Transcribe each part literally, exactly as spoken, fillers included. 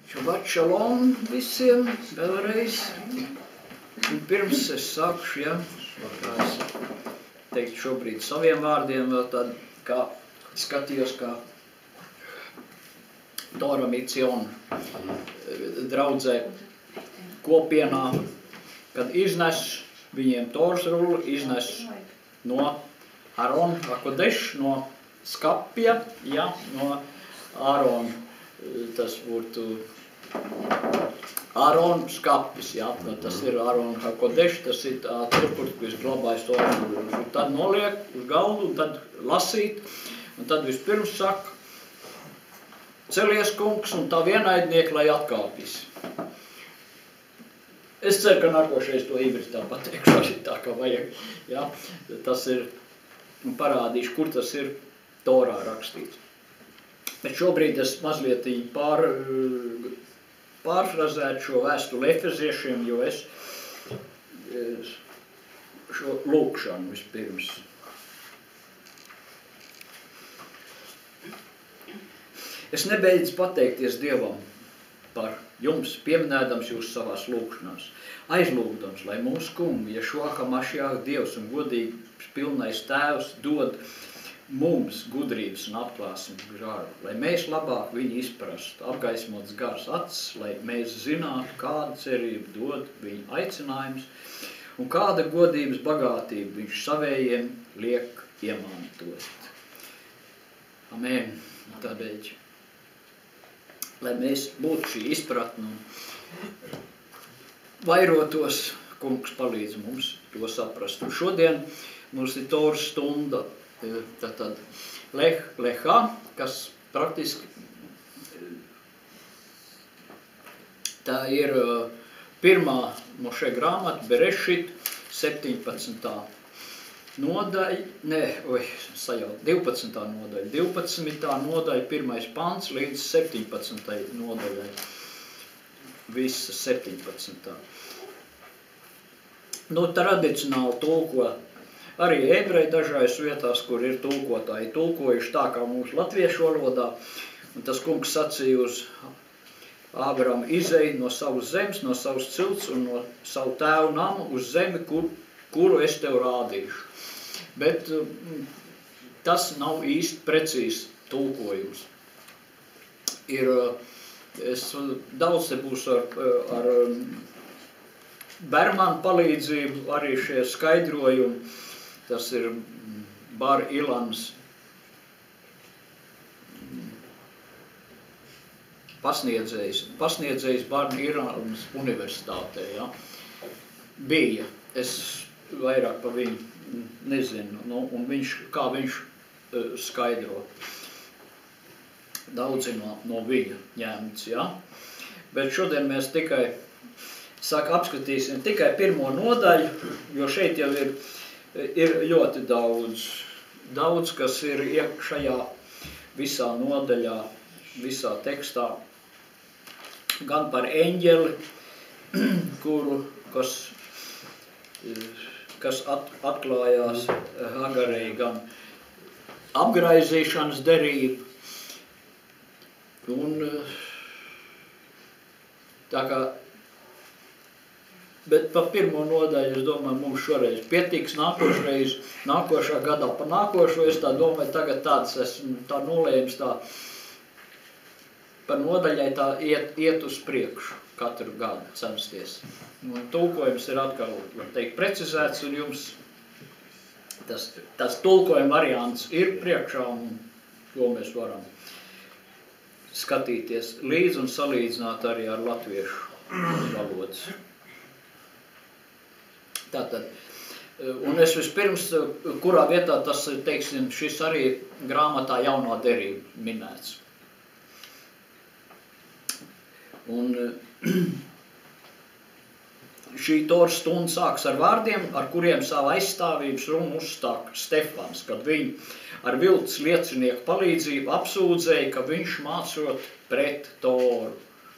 Šabat šalom visiem vēlreiz. Un pirms es sākšu, ja, kā es teiktu šobrīd saviem vārdiem, vēl tad, kā skatījos, kā Tora Miciona draudzē kopienā, kad iznes viņiem Toras rulli, iznes no Aron Hakodeš, no skapja, ja, no Aaron, tas būtu Aaron skapis, ja, tas ir Aaron Hakodeš, tas ir tā tur, kur viņš glabājas to rulli. Tad noliek uz galdu, un tad lasīt, un tad vispirms saka, celies kungs un tā vienaidnieki, lai atkāpjas. Es ceru, ka nākošais to ībritā pateikšu, arī tā, kā vajag. Ja? Tas ir, un parādīšu, kur tas ir Torā rakstīts. Bet šobrīd es mazliet pār, pārfrazētu šo vēstuli Efeziešiem, jo es šo lūkšanu vispirms. Es nebeidzu pateikties Dievam par jums, pieminēdams jūs savās lūkšanās, aizlūgdams, lai mūsu kungu, Ješua HaMašiach Dievs un godīgs pilnais Tēvs dod mums gudrības un atklāsmes garu, lai mēs labāk viņu izprastu, apgaismots gars acis, lai mēs zinātu, kāda cerība dod viņa aicinājums un kāda godības bagātība viņš savējiem liek iemantot. Amen. Tādēļ, lai mēs būtu šī izpratne un vairotos, kungs palīdz mums to saprast. Un šodien mums ir Toras stunda, tātad leh, lehā, kas praktiski tā ir pirmā Moše grāmata, Berešit, septiņpadsmitā nodaļa, ne, oj, sajaut, divpadsmitā nodaļa, divpadsmitā nodaļa, pirmais pants līdz septiņpadsmitai nodaļai, visa septiņpadsmitā. Nu, tradicionāli tulko arī ebreji dažais vietās, kur ir tulkotāji, tulkojuši tā kā mūsu latviešu valodā, un tas kungs sacīja uz Ābramu izej no savas zemes, no savas cilts un no savu tēvu namu uz zemi, kur, kuru es tev rādīšu. Bet tas nav īsti precīzs tulkojums. Ir, es daudz te būs ar, ar Bermanu palīdzību arī šie skaidrojumi. Tas ir Bar Ilans pasniedzējs, pasniedzējs Bar Ilans universitātē, ja. Bija, es vairāk pa viņu nezinu, nu, un viņš, kā viņš uh, skaidro. Daudzi no, no viņa ņemts, ja. Bet šodien mēs tikai, saka, apskatīsim tikai pirmo nodaļu, jo šeit jau ir Ir ļoti daudz, daudz, kas ir šajā visā nodaļā, visā tekstā, gan par eņģeli, kuru, kas, kas at, atklājās Hagarei, gan apgraizīšanas derību. Un tā kā Bet pa pirmo nodaļu, es domāju, mums šoreiz pietiks, nākošreiz, nākošā gadā pa nākošo, es tā domāju, tagad tāds esmu tā nolējums tā par nodaļai tā iet, iet uz priekšu katru gadu censties. Un tulkojums ir atkal, var teikt, precizēts, un jums tas, tas tulkojuma variants ir priekšā, un to mēs varam skatīties līdz un salīdzināt arī ar latviešu valodas. Tātad, un es vispirms, kurā vietā tas, teiksim, šis arī grāmatā jaunā derība minēts. Un šī Toras stunda sāks ar vārdiem, ar kuriem savu aizstāvības runu uzstāk Stefans, kad viņi ar viltus liecinieku palīdzību apsūdzēja, ka viņš mācot pret Toru.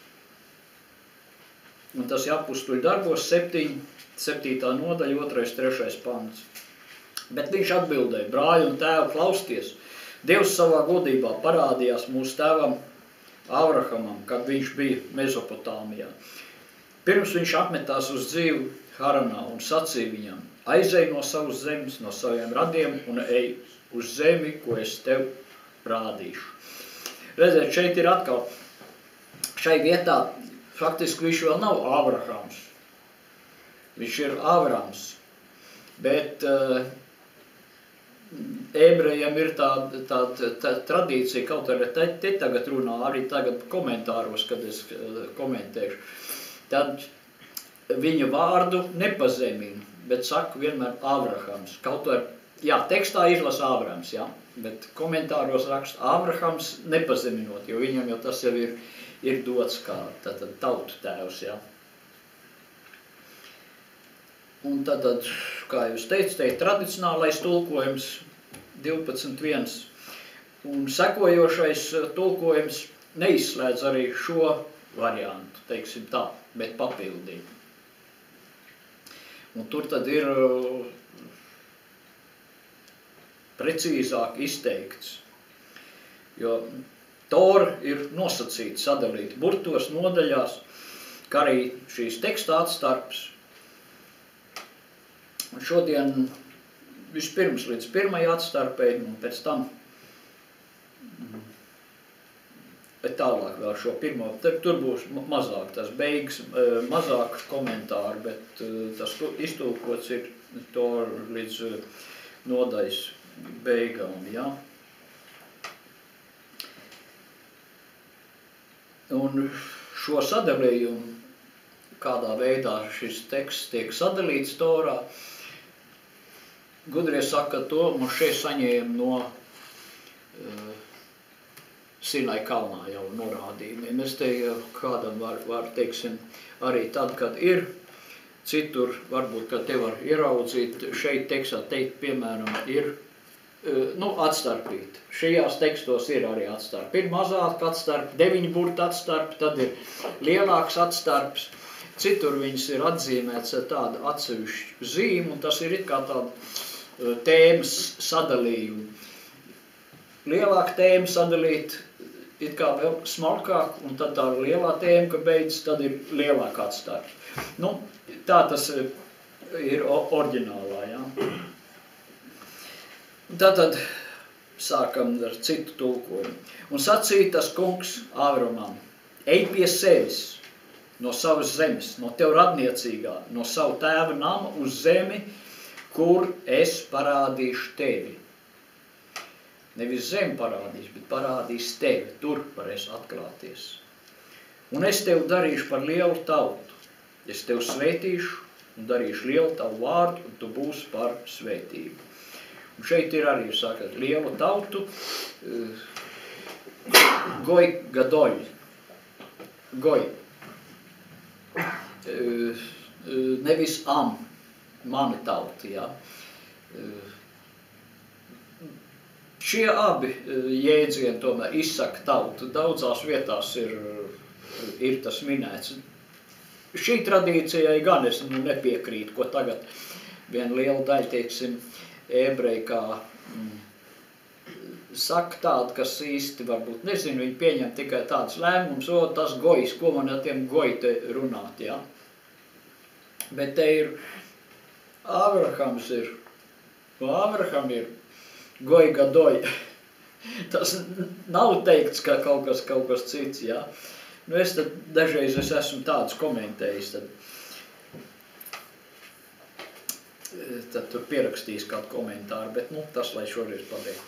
Un tas ir Apustuļu darbos septiņi, septītā nodaļa, otrais, trešais pants. Bet viņš atbildēja, brāļi un tēvi, klausties, Dievs savā godībā parādījās mūsu tēvam Ābrahamam, kad viņš bija Mezopotāmijā. Pirms viņš apmetās uz dzīvi Haranā un sacīja viņam, aizej no savas zemes, no saviem radiem un ej uz zemi, ko es tev rādīšu. Redziet, šeit ir atkal, šai vietā faktiski viņš vēl nav Ābrahams. Viņš ir Ābrams, bet uh, ebrejiem ir tāda tā, tā, tā tradīcija, kaut arī te, te tagad runā, arī tagad komentāros, kad es uh, komentēšu. Tad viņu vārdu nepazemina, bet saka vienmēr Ābrahams. Kaut arī, jā, tekstā izlasa Ābrams, jā, bet komentāros raksta Ābrahams nepazeminot, jo viņam jau tas jau ir, ir dots kā tātad tautu tēvs, jā. Un tad, kā jūs teicat, te ir tradicionālais tulkojums divpadsmit viens. Un sekojošais tulkojums neizslēdz arī šo variantu, teiksim tā, bet papildina. Un tur tad ir precīzāk izteikts, jo Tora ir nosacīta sadalīt burtos, nodaļās, kā arī šīs teksta atstarps. Un šodien vispirms līdz pirmajai atstarpei, un pēc tam bet tālāk vēl šo pirmo, tur būs mazāk tas beigas, mazāk komentāru, bet tas iztulkots ir to līdz nodaļas beigām, jā. Un šo sadalījumu, kādā veidā šis teksts tiek sadalīts Torā, gudrie saka, to mums šeit saņēma no uh, Sinai kalnā jau norādījumiem. Es te kādam var, var teiksim, arī tad, kad ir, citur varbūt, kad te var ieraudzīt, šeit tekstā teikt, piemēram, ir uh, nu, atstarpīt. Šajās tekstos ir arī atstarpi. Ir mazāk atstarpi, deviņi burti atstarpi, tad ir lielāks atstarps. Citur viņas ir atzīmēts ar tādu atsevišķu zīmu, un tas ir it kā tāda uh, tēmas sadalījuma. Lielāka tēma sadalīt, it kā vēl smalkāk, un tad tā lielā tēma, ka beidzas, tad ir lielāka atstarps. Nu, tā tas ir oriģinālā, jā. Tātad sākam ar citu tulkojumu. Un sacīja tas kungs Ābramam, ej pie sevis, no savas zemes, no tev radniecīgā, no savu tēva nama uz zemi, kur es parādīšu tevi. Nevis zemi parādīšu, bet parādīšu tevi, tur varēs atklāties. Un es tevi darīšu par lielu tautu. Es tevi svētīšu un darīšu lielu tavu vārdu, un tu būsi par svētību. Un šeit ir arī, sakat, lielu tautu, goj gadoļ, goj. Nevis am, mani tauta, jā. Šie abi jēdzieni tomēr izsaka tautu. Daudzās vietās ir, ir tas minēts. Šī tradīcijai gan es nu, nepiekrītu, ko tagad viena liela daļa, teiksim, ebreji kā mm, saka tādu, kas īsti varbūt nezinu, viņi pieņem tikai tāds lēmums, o, tas gojs, ko man ar tiem goji te runāt, jā. Bet te ir, Ābrahams ir, Ābraham ir goji gadoji. Tas nav teikts, ka kaut kas, kaut kas cits, jā. Nu, es tad dažreiz es esmu tādus komentējis, tad, tad tur pierakstīs kādu komentāru, bet, nu, tas, lai šoreiz paliek.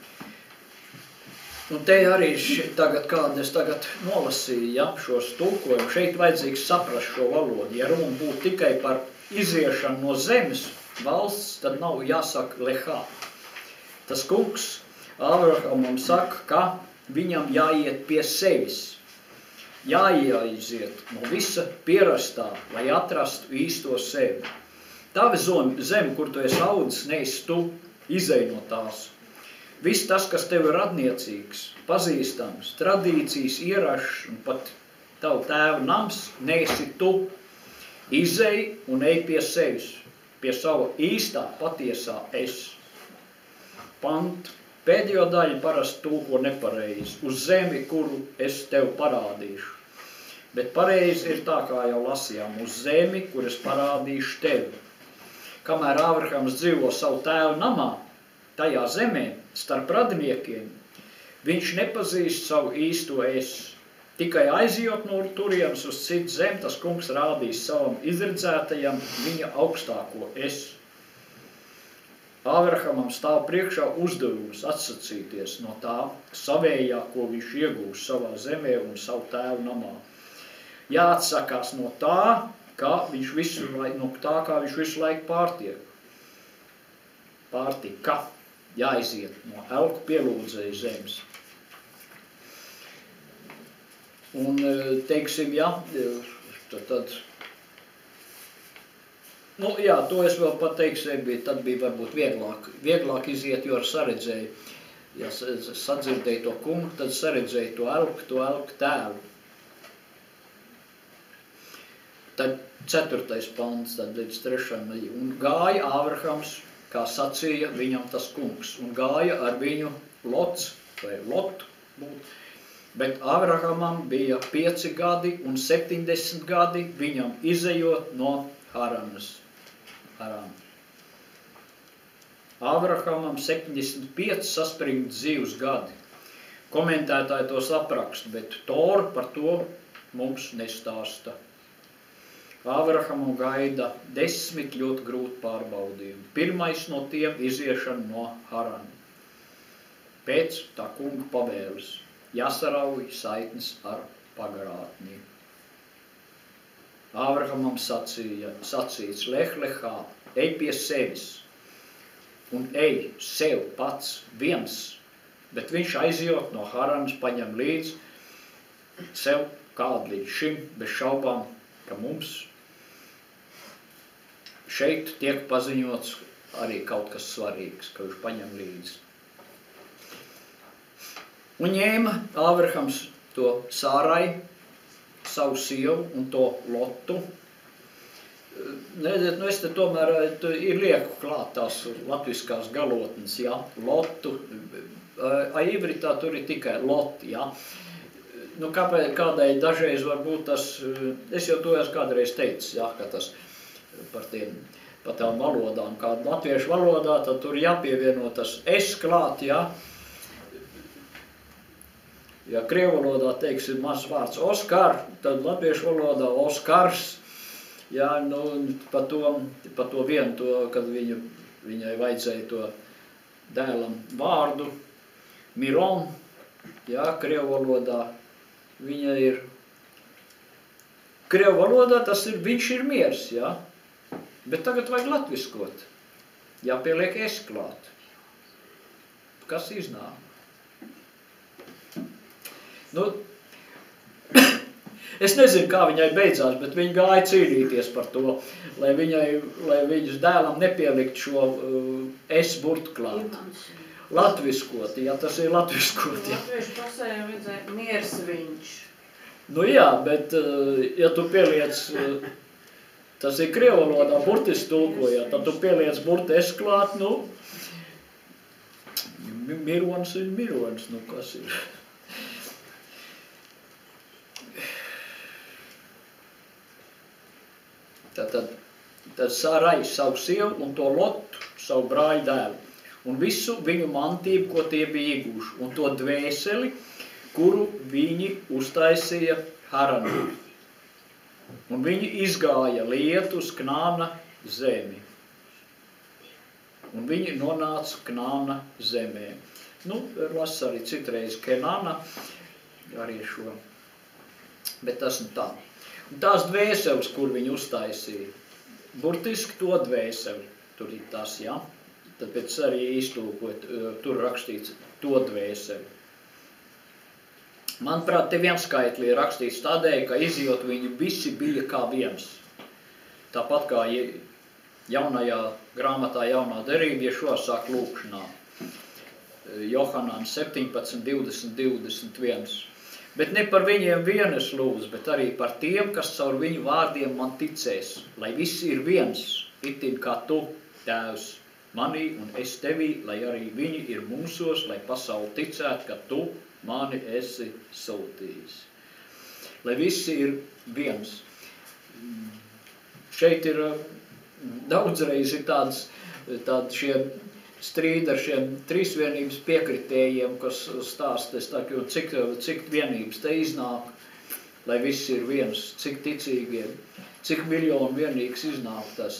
Un te arī tagad, kāda es tagad nolasīju, ja, šos tulkojumu, šeit vajadzīgs saprast šo valodu. Ja runa būtu tikai par iziešanu no zemes valsts, tad nav jāsaka lehā. Tas kungs Ābrahamam saka, ka viņam jāiet pie sevis, jāiziet no visa pierastā, lai atrastu īsto sevi. Tava zeme, kur tu esi audzis, neesi tu, izej no tās. Viss tas, kas tev ir radniecīgs, pazīstams, tradīcijas, ierašs un pat tavu tēva nams, neesi tu, izej un ej pie sevis, pie sava īstā, patiesā es. Pant Pēdējo daļu parasti tulko nepareizi. Uz zemi, kuru es tev parādīšu. Bet pareizi ir tā, kā jau lasījām. Uz zemi, kur es parādīšu tevi. Kamēr Ābrahams dzīvo savu tēvu namā, tajā zemē, starp radiniekiem, viņš nepazīst savu īsto es. Tikai aizjot no turienes uz citu zemi, tas kungs rādīs savam izredzētajam viņa augstāko es. Ābrahamam stāv priekšā uzdevums atsacīties no tā savējā, ko viņš iegūs savā zemē un savu tēvu namā. Jāatsakās no tā, kā viņš visu, no tā, kā viņš visu laiku pārtiek. Pārtika. Jāiziet no elku pielūdzēja zemes. Un, teiksim, jā, tad, tad nu, jā, to es vēl pateikšu, bija, tad bija varbūt vieglāk, vieglāk iziet, jo saredzēju, ja sadzirdēju to kungu, tad saredzēju to elku, to elku tēvu. Tad ceturtais pants, tad līdz trešajam, un gāja Ābrahams, kā sacīja viņam tas kungs, un gāja ar viņu Lots, vai Lotu būt, bet Ābrahamam bija pieci gadi un septiņdesmit gadi viņam izejot no Haranas. Haran. Ābrahamam septiņdesmit pieci saspringti dzīves gadi. Komentētāji tos apraksta, bet Tora par to mums nestāsta. Ābrahamu gaida desmit ļoti grūti pārbaudījumi. Pirmais no tiem iziešana no Harana. Pēc tā kunga pavēles jāsarauj saitnes ar pagarātni. Ābrahamam sacīja, sacīts, leh lehā, ej pie sevis un ej sev pats viens, bet viņš aizjot no Haranas, paņem līdz sev kādu līdz šim, bez šaubām, ka mums šeit tiek paziņots arī kaut kas svarīgs, ka viņš paņem līdzi. Un ņēma Ābrahams to Sārai, savu sievu un to Lotu. Nedziet, nu es te tomēr ir lieku klāt tās latviskās galotnes, jā, Lotu. Aivritā tur ir tikai Loti, jā. Nu, kāpēc, kādai dažreiz varbūt tas, es jau to esmu kādreiz teicis, jā, ka tas par tiem, par tām valodām, kā latviešu valodā, tad tur jāpievieno tas es klāt, jā. Ja krievu valodā, teiksim, mazs vārds Oskar, tad latviešu valodā Oskars, jā, nu, pa to, pa to vienu, to, kad viņu, viņai vajadzēja to dēlam vārdu, Miron, jā, krievu valodā, viņa ir, krievu valodā tas ir, viņš ir miers, jā, bet tagad vajag latviskot, jāpieliek es klāt. Kas iznāk? Nu, es nezinu, kā viņai beidzās, bet viņa gāja cīnīties par to, lai, viņai, lai viņas dēlam nepielikt šo uh, es burtu klāt. Latviskot, jā, tas ir latviskot. Jā. Latviešu pasē vajadzēja miers viņš. Nu jā, bet, uh, ja tu pieliec, uh, tas ir krievu valodā, burtiski tulkojā, tad tu pieliec burtu es klāt, nu, mirons ir mirons, nu kas ir. Tad, tad Sārai savu sievu un to Lotu, savu brāļu dēlu. Un visu viņu mantību, ko tie bija ieguši. Un to dvēseli, kuru viņi uztaisīja Haranā. Un viņi izgāja lietu uz Knāna zemi. Un viņi nonāca Knāna zemē. Nu, lasa arī citreiz Kenāna, arī šo. Bet tas nu tā. Un tās dvēseles, kur viņi uztaisīja, burtiski to dvēseli, tur ir tas, jā, tāpēc arī iztulkot, tur rakstīts to dvēseli. Manuprāt, te vienskaitli ir rakstīts tādēļ, ka izjot viņi visi bija kā viens. Tāpat kā jaunajā grāmatā jaunā derība, ja šo sāk lūkšanā. Johanāns septiņpadsmit, divdesmit, divdesmit viens. Bet ne par viņiem vien es lūdzu, bet arī par tiem, kas caur viņu vārdiem man ticēs, lai visi ir viens, itin kā tu, Tēvs, manī un es tevī, lai arī viņi ir mūsos, lai pasauli ticētu, ka tu mani esi sūtījis. Lai visi ir viens. Šeit ir daudzreiz ir tāds, tādi šie strīdi ar šiem trīsvienības piekritējiem, kas stāsta, es tā, cik, cik vienības te iznāk, lai visi ir viens, cik ticīgiem, cik miljonu vienīgs iznāk tas.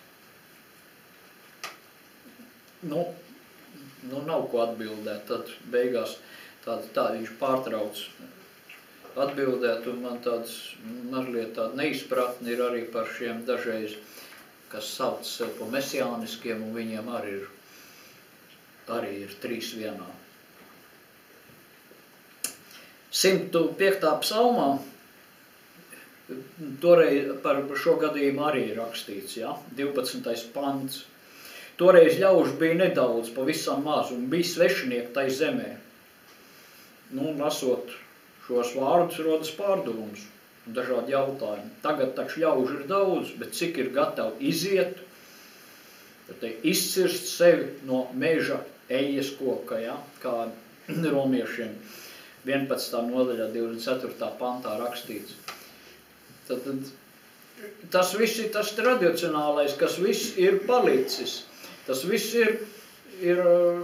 Nu, nu nav ko atbildēt, tad beigās tā, tā viņš pārtrauc atbildēt, un man tāds mazliet tāda neizpratni ir arī par šiem dažreiz, kas sauc sev pa mesiāniskiem, un viņiem arī ir, arī ir trīs vienā. simt piektā psalmā, toreiz par šo gadījumu arī ir rakstīts, ja? divpadsmitais pants. Toreiz ļaužu bija nedaudz, pavisam maz, un bija svešinieki tai zemē. Nu, lasot šos vārdus, rodas pārdomas un dažādi jautājumi. Tagad taču ļaužu ir daudz, bet cik ir gatavi iziet, tad izcirst sevi no meža ejas koka, ja? Kā romiešiem vienpadsmitā nodaļā divdesmit ceturtā pantā rakstīts. Tad, tad, tas viss ir tas tradicionālais, kas viss ir palicis. Tas viss ir, ir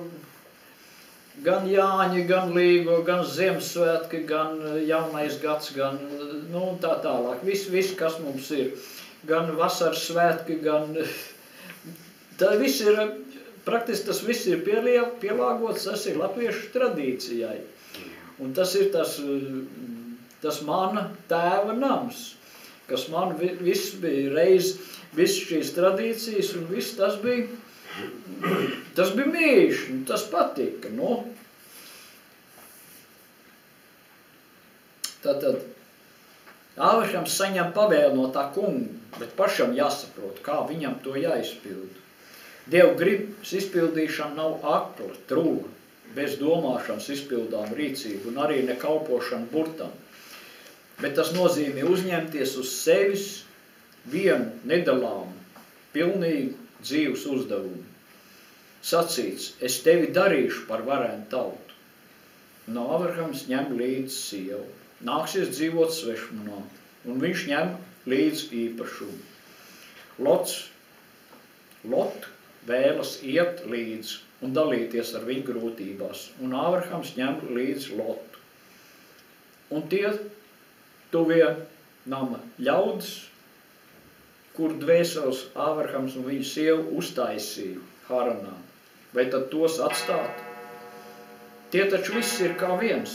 gan Jāņi, gan Līgo, gan Ziemassvētki, gan jaunais gads, gan nu, tā tālāk. Viss, viss, kas mums ir. Gan vasaras svētki, gan... Tā viss ir, praktiski tas viss ir pielāgots, tas ir latviešu tradīcijai. Un tas ir tas, tas mana tēva nams, kas man viss bija reiz, viss šīs tradīcijas un viss tas bija, tas bija mīļš, tas patika, nu. Tātad, Āvrahams saņem pavēli no tā kunga, bet pašam jāsaprot, kā viņam to jāizpild. Dievu gribas izpildīšana nav akla, trūla, bez domāšanas izpildām rīcību un arī nekalpošana burtam. Bet tas nozīmē uzņemties uz sevis vienu nedalāmu, pilnīgu dzīves uzdevumu. Sacīts, es tevi darīšu par varenu tautu. Un Āvrahams ņem līdz sievu. Nāksies dzīvot svešmanā, un viņš ņem līdz īpašumu. Lots, Lot vēlas iet līdz un dalīties ar viņu grūtībās, un Āvrahams ņem līdz Lotu. Un tie tuvie nama ļaudis, kur dvēseles Āvrahams un viņa sievu uztaisīja Haranā, vai tad tos atstāt? Tie taču viss ir kā viens.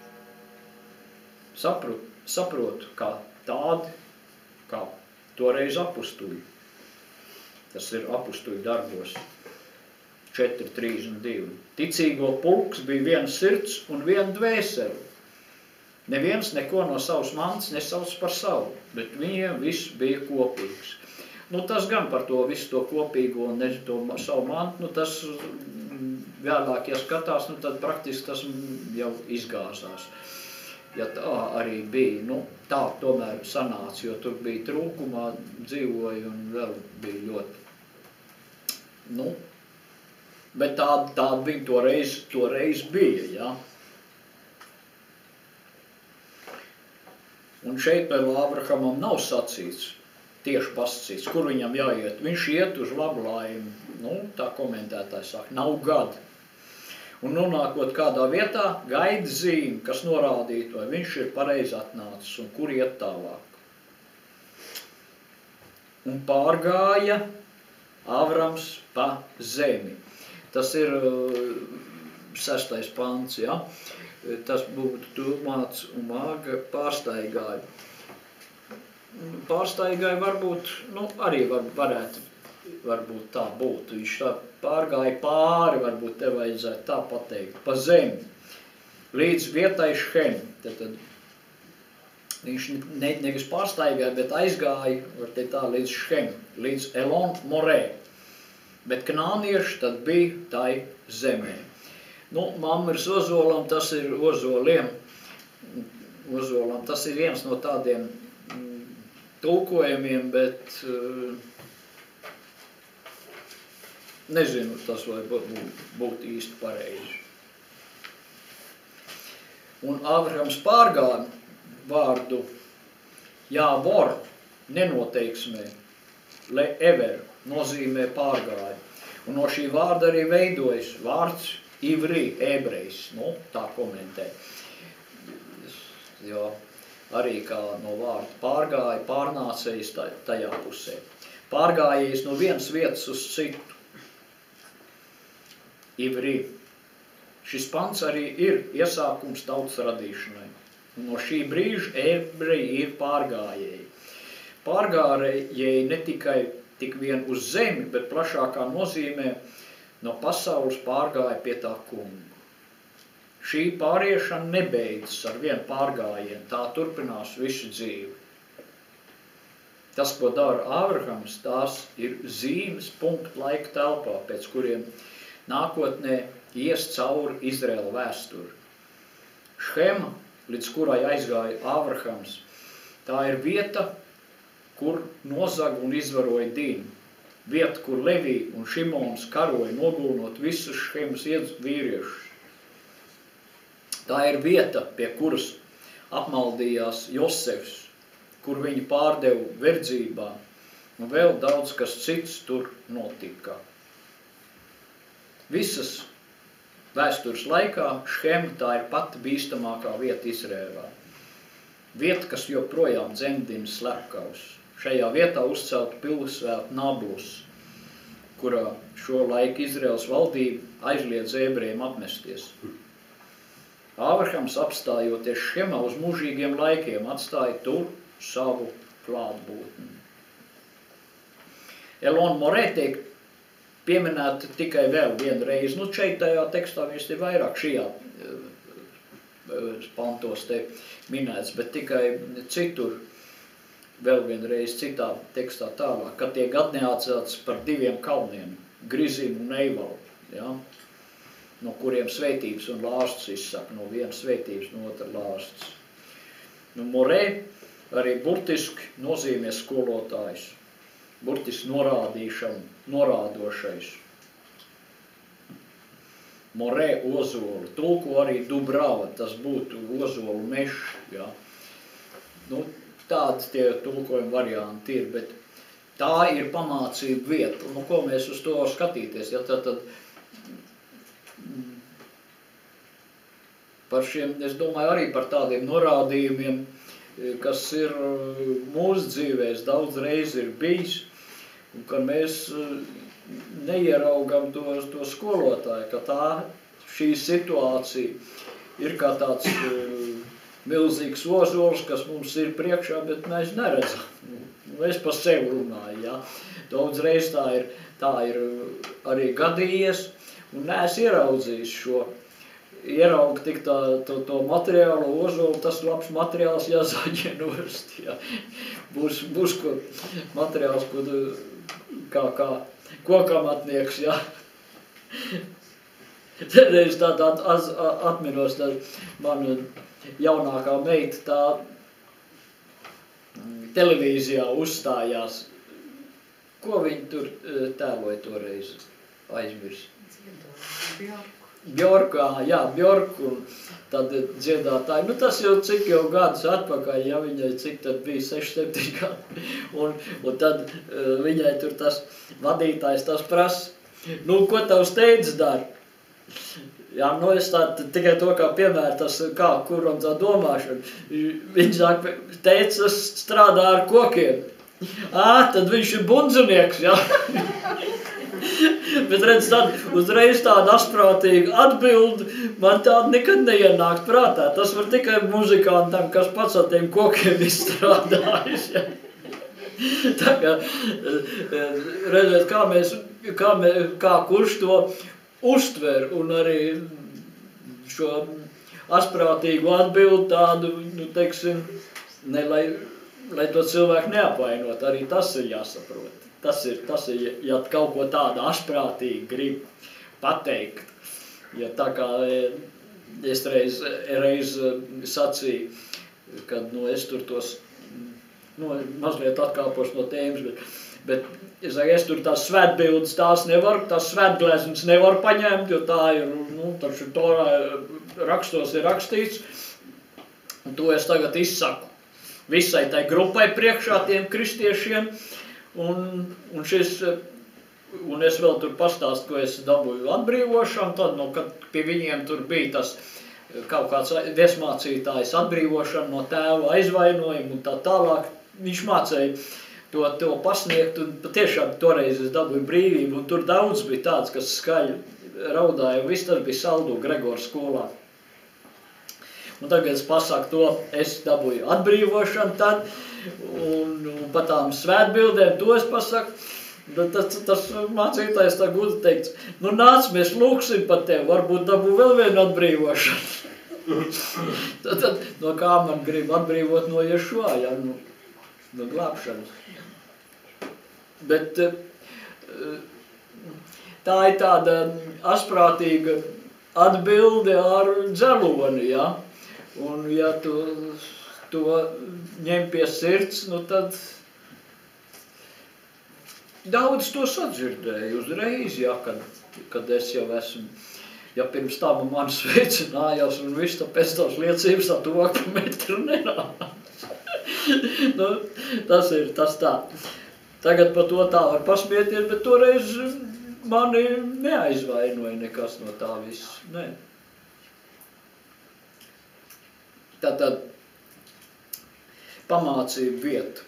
Saprot, saprotu, kā tādi, kā toreiz apustuļi. Tas ir apustuļu darbos. četri, trīs un divi. Ticīgo pulks bija viena sirds un viena dvēsele. Neviens neko no savas mantas nesauc par savu, bet viņiem viss bija kopīgs. Nu, tas gan par to visu to kopīgo un ne to savu mantu, nu, tas vēlāk, ja skatās, nu, tad praktiski tas jau izgāzās. Ja tā arī bija, nu, tā tomēr sanāca, jo tur bija trūkumā, dzīvoja un vēl bija ļoti, nu, bet tāda, tāda viņa toreiz, toreiz bija, ja. Un šeit vēl Ābrahamam nav sacīts, tieši pasacīts, kur viņam jāiet. Viņš iet uz Lablaimu, nu, tā komentētājs saka, nav gadi. Un nonākot kādā vietā, gaida zīme, kas norādītu, vai viņš ir pareizi atnācis un kur iet tālāk. Un pārgāja Āvrams pa zemi. Tas ir sestais pants, ja? Tas būtu domāts un māga pārstaigāja. Pārstaigāja varbūt, nu, arī var, varētu, varbūt tā būtu. Viņš tā pārgāja pāri, varbūt te vajadzētu tā pateikt, pa zemi, līdz vietai Šhem. Tad, tad viņš ne, nevis pārstaigāja, bet aizgāja, var teikt tā, līdz Šhem, līdz Elon Morē. Bet kanānieši tad bija tai zemē. Nu, Mammirs Ozolam, tas ir Ozoliem, Ozolam, tas ir viens no tādiem tulkojumiem, bet nezinu, tas vai būtu būt īsti pareizi. Un Āvrahams pārgāja vārdu jāvor, nenoteiksmē, le ever, nozīmē pārgāja. Un no šī vārda arī veidojas vārds ivri, ebrejs, nu, tā komentē. Jo arī kā no vārda pārgāja, pārnācējs tajā pusē. Pārgājies no vienas vietas uz citu. Ivri. Šis pants arī ir iesākums tautas radīšanai. Un no šī brīža ebreji ir pārgājēji. Pārgājēji ne tikai tik vien uz zemi, bet plašākā nozīmē no pasaules pārgāja pie tā kunga. Šī pāriešana nebeidzas ar vienu pārgājienu, tā turpinās visu dzīvi. Tas, ko dara Āvrahams, tās ir zīmes punktu laika telpā, pēc kuriem nākotnē ies cauri Izraēla vēsturi. Šhema, līdz kurai aizgāja Āvrahams, tā ir vieta, kur nozaga un izvaroja Dinu. Vieta, kur Levī un Šimons karoja, nogulnot visus Šhemas vīriešus. Tā ir vieta, pie kuras apmaldījās Josefs, kur viņu pārdeva verdzībā, un vēl daudz kas cits tur notika. Visas vēstures laikā Šhema tā ir pati bīstamākā vieta Izrēlā. Vieta, kas joprojām dzemdina slepkavus. Šajā vietā uzcelta pilsēta Nablus, kurā šo laiku Izraēlas valdība aizliedz ebrejiem apmesties. Āvrahams, apstājoties Šhemā uz mūžīgiem laikiem, atstāja tur savu klātbūtni. Elon Morē tiek pieminēta tikai vēl vienu reizi. Nu, šeit tajā tekstā viņš ir vairāk šajā pantos te minēts, bet tikai citur vēl vienreiz citā tekstā tālāk, kad tiek atneācāts par diviem kalniem, Grizim un Eivalu, ja? No kuriem sveitības un lāsts izsaka, no vienas sveitības, no otra lāsts. Nu, Morē arī burtiski nozīmē skolotājs, burtiski norādīšana, norādošais. Morē ozolu, tulko arī Dubrava, tas būtu ozolu mešs, ja? Nu, tādi tie tulkojumi varianti ir, bet tā ir pamācība vieta. Nu, ko mēs uz to skatīties? Ja, tad, tad par šiem, es domāju, arī par tādiem norādījumiem, kas ir mūsu dzīvēs daudz reizi ir bijis, un ka mēs neieraugam to, to skolotāju, ka tā, šī situācija ir kā tāds milzīgs ozols, kas mums ir priekšā, bet mēs neredzam. Es pa sevi runāju, ja. Daudz reiz tā ir, tā ir arī gadījies, un neesmu ieraudzījis šo, ierauga tik tā, to, to materiālo ozolu, tas labs materiāls jāzaģē nost, ja. Būs, būs ko, materiāls, ko kā, kā kokamatnieks, ja. Tad es tādu at, at, atminos, tad man jaunākā meita tā televīzijā uzstājās. Ko viņi tur tēloja toreiz? Aizmirs. Bjorkā, jā, Bjorku, un tad dziedātāji. Nu, tas jau cik jau gadus atpakaļ, ja viņai cik tad bija seši septiņi gadi. Un, un tad uh, viņai tur tas vadītājs tas prasa, nu, ko tavs teicis dara? Jā, nu es tā tikai to kā piemēru, tas kā, kuram tā domāšana. Viņš saka, teica, tas strādā ar kokiem. Ā, tad viņš ir bundzinieks, jā. Bet redz, tad uzreiz tāda asprātīga atbildi, man tāda nekad neienāk prātā. Tas var tikai muzikantam, kas pats ar tiem kokiem izstrādājis, jā. Tā kā, redziet, kā mēs, kā, mē, kā kurš to uztver, un arī šo asprātīgu atbildi tādu, nu, teiksim, ne, lai, lai to cilvēku neapvainot, arī tas ir jāsaprot. Tas ir, tas ir, ja kaut ko tādu asprātīgi grib pateikt, ja tā kā es reiz, reiz sacīju, kad, nu, es tur tos, nu, mazliet atkāpos no tēmas, bet, Bet, es, es tur tās svētbildes, tās nevar, tās svētgleznas nevar paņemt, jo tā ir, nu, taču Torā rakstos ir rakstīts, un to es tagad izsaku visai tai grupai priekšā tiem kristiešiem, un, un šis, un es vēl tur pastāstu, ko es dabūju atbrīvošanu, tad, nu, kad pie viņiem tur bija tas kaut kāds viesmācītājs atbrīvošana no tēva aizvainojumu un tā tālāk, viņš mācēja to, to pasniegt, un patiešām toreiz es dabūju brīvību, un tur daudz bija tāds, kas skaļi raudāja, un viss tas bija Saldu Gregora skolā. Un tagad es pasaku to, es dabūju atbrīvošanu tad, un, un par tām svētbildēm to es pasaku, bet tas, tas mācītājs tā gudri teikts, nu nāc, mēs lūksim par tevi, varbūt dabū vēl vienu atbrīvošanu. tad, tad, no kā man grib atbrīvot no Ješua, ja, nu, no glābšanas. Bet tā ir tāda asprātīga atbilde ar dzeloni, ja? Un ja tu to ņem pie sirds, nu tad daudz to sadzirdēju uzreiz, ja, kad, kad es jau esmu, ja pirms tam man sveicinājās un viss tā pēc tās liecības tā tuvāk pa metru nenāca. nu, tas ir tas tā. Tagad par to tā var pasmieties, bet toreiz mani neaizvainoja nekas no tā viss. Nē. Tātad pamācība vieta.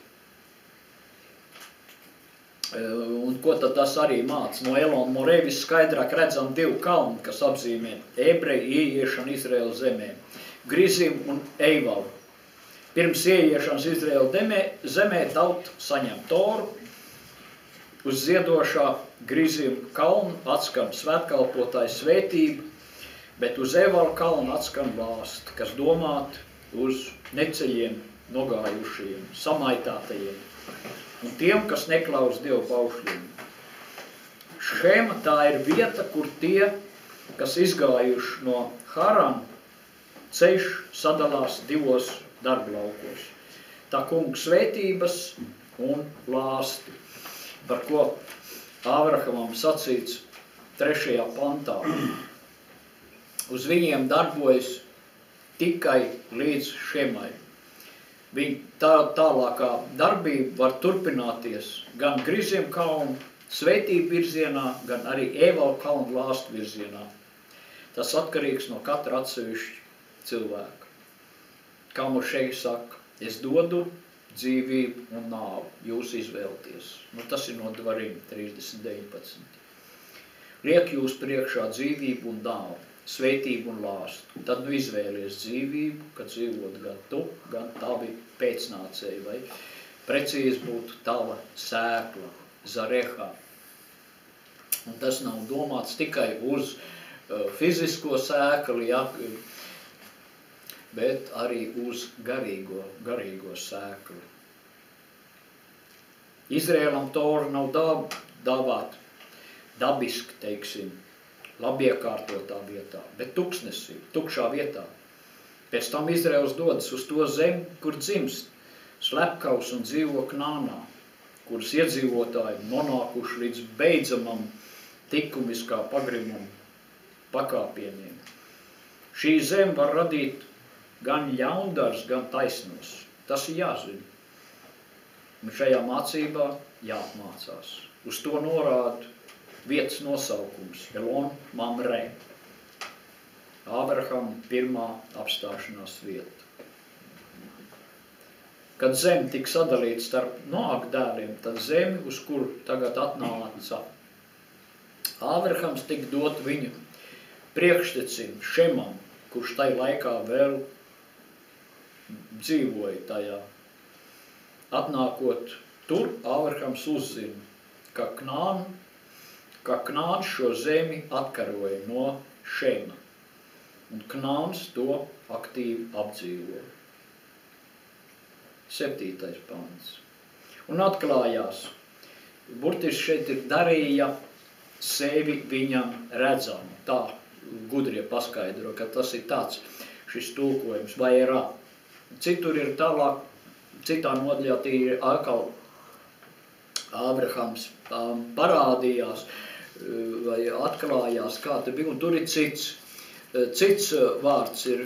Un ko tad tas arī māca? No Elona Morevis skaidrāk redzam divu kalnu, kas apzīmē ebreju ieiešanu Izraēlas zemē. Grizim un Eivalu. Pirms ieiešanas Izraēlas zemē tauta saņem Toru. Uz ziedošā Grizim kalnu atskan svētkalpotāja svētība, bet uz Eivalu kalnu atskan vāsti, kas domāt uz neceļiem nogājušajiem, samaitātajiem un tiem, kas neklaus Dievu paušļiem. Šhema tā ir vieta, kur tie, kas izgājuši no Harana, ceļš sadalās divos darblaukos. Tā kunga svētības un lāsti, par ko Ābrahamam sacīts trešajā pantā. Uz viņiem darbojas tikai līdz Šemai. Viņa tā, tālākā darbība var turpināties gan Griziem kalnu svētību virzienā, gan arī Eivalu kalnu lāstu virzienā. Tas atkarīgs no katra atsevišķa cilvēka. Kā Mošei saka, es dodu dzīvību un nāvu, jūs izvēlties. Nu, tas ir no Dvarim trīsdesmit deviņpadsmit. Liek jūs priekšā dzīvību un nāvu, svētību un lāstu. Tad nu izvēlies dzīvību, kad dzīvot gan tu, gan tavi pēcnācēji, vai precīzi būtu tava sēkla, zarehā. Un tas nav domāts tikai uz uh, fizisko sēkli, ja, bet arī uz garīgo, garīgo sēkli. Izrēlam Tora nav dāv, dāvāt dabiski, teiksim, labiekārtotā vietā, bet tuksnesī, tukšā vietā. Pēc tam Izraels dodas uz to zemi, kur dzimst slepkavs un dzīvo Knānā, kuras iedzīvotāji nonākuši līdz beidzamam likumiskā pagrimuma pakāpieniem. Šī zeme var radīt gan ļaundars, gan taisnos. Tas ir jāzina. Un šajā mācībā jāapmācās. Uz to norāda vietas nosaukums Elon Mamre. Ābrahama pirmā apstāšanās vieta. Kad zeme tika sadalīta starp Noaka dēliem, tad zeme, uz kuru tagad atnāca Ābrahams, tika dot viņu priekštecim Šemam, kurš tai laikā vēl dzīvoja tajā. Atnākot tur, Ābrahams uzzina, ka Knān, ka Knāns šo zemi atkaroja no Šema, un Knāns to aktīvi apdzīvoja. Septītais pants. Un atklājās, burtiski šeit ir darīja sevi viņam redzamu. Tā gudrie paskaidro, ka tas ir tāds šis tulkojums, vai ir ā. Citur ir tālāk, citā nodaļā tie ir atkal Ābrahams parādījās vai atklājās, kā te bija, un tur ir cits, cits vārds ir,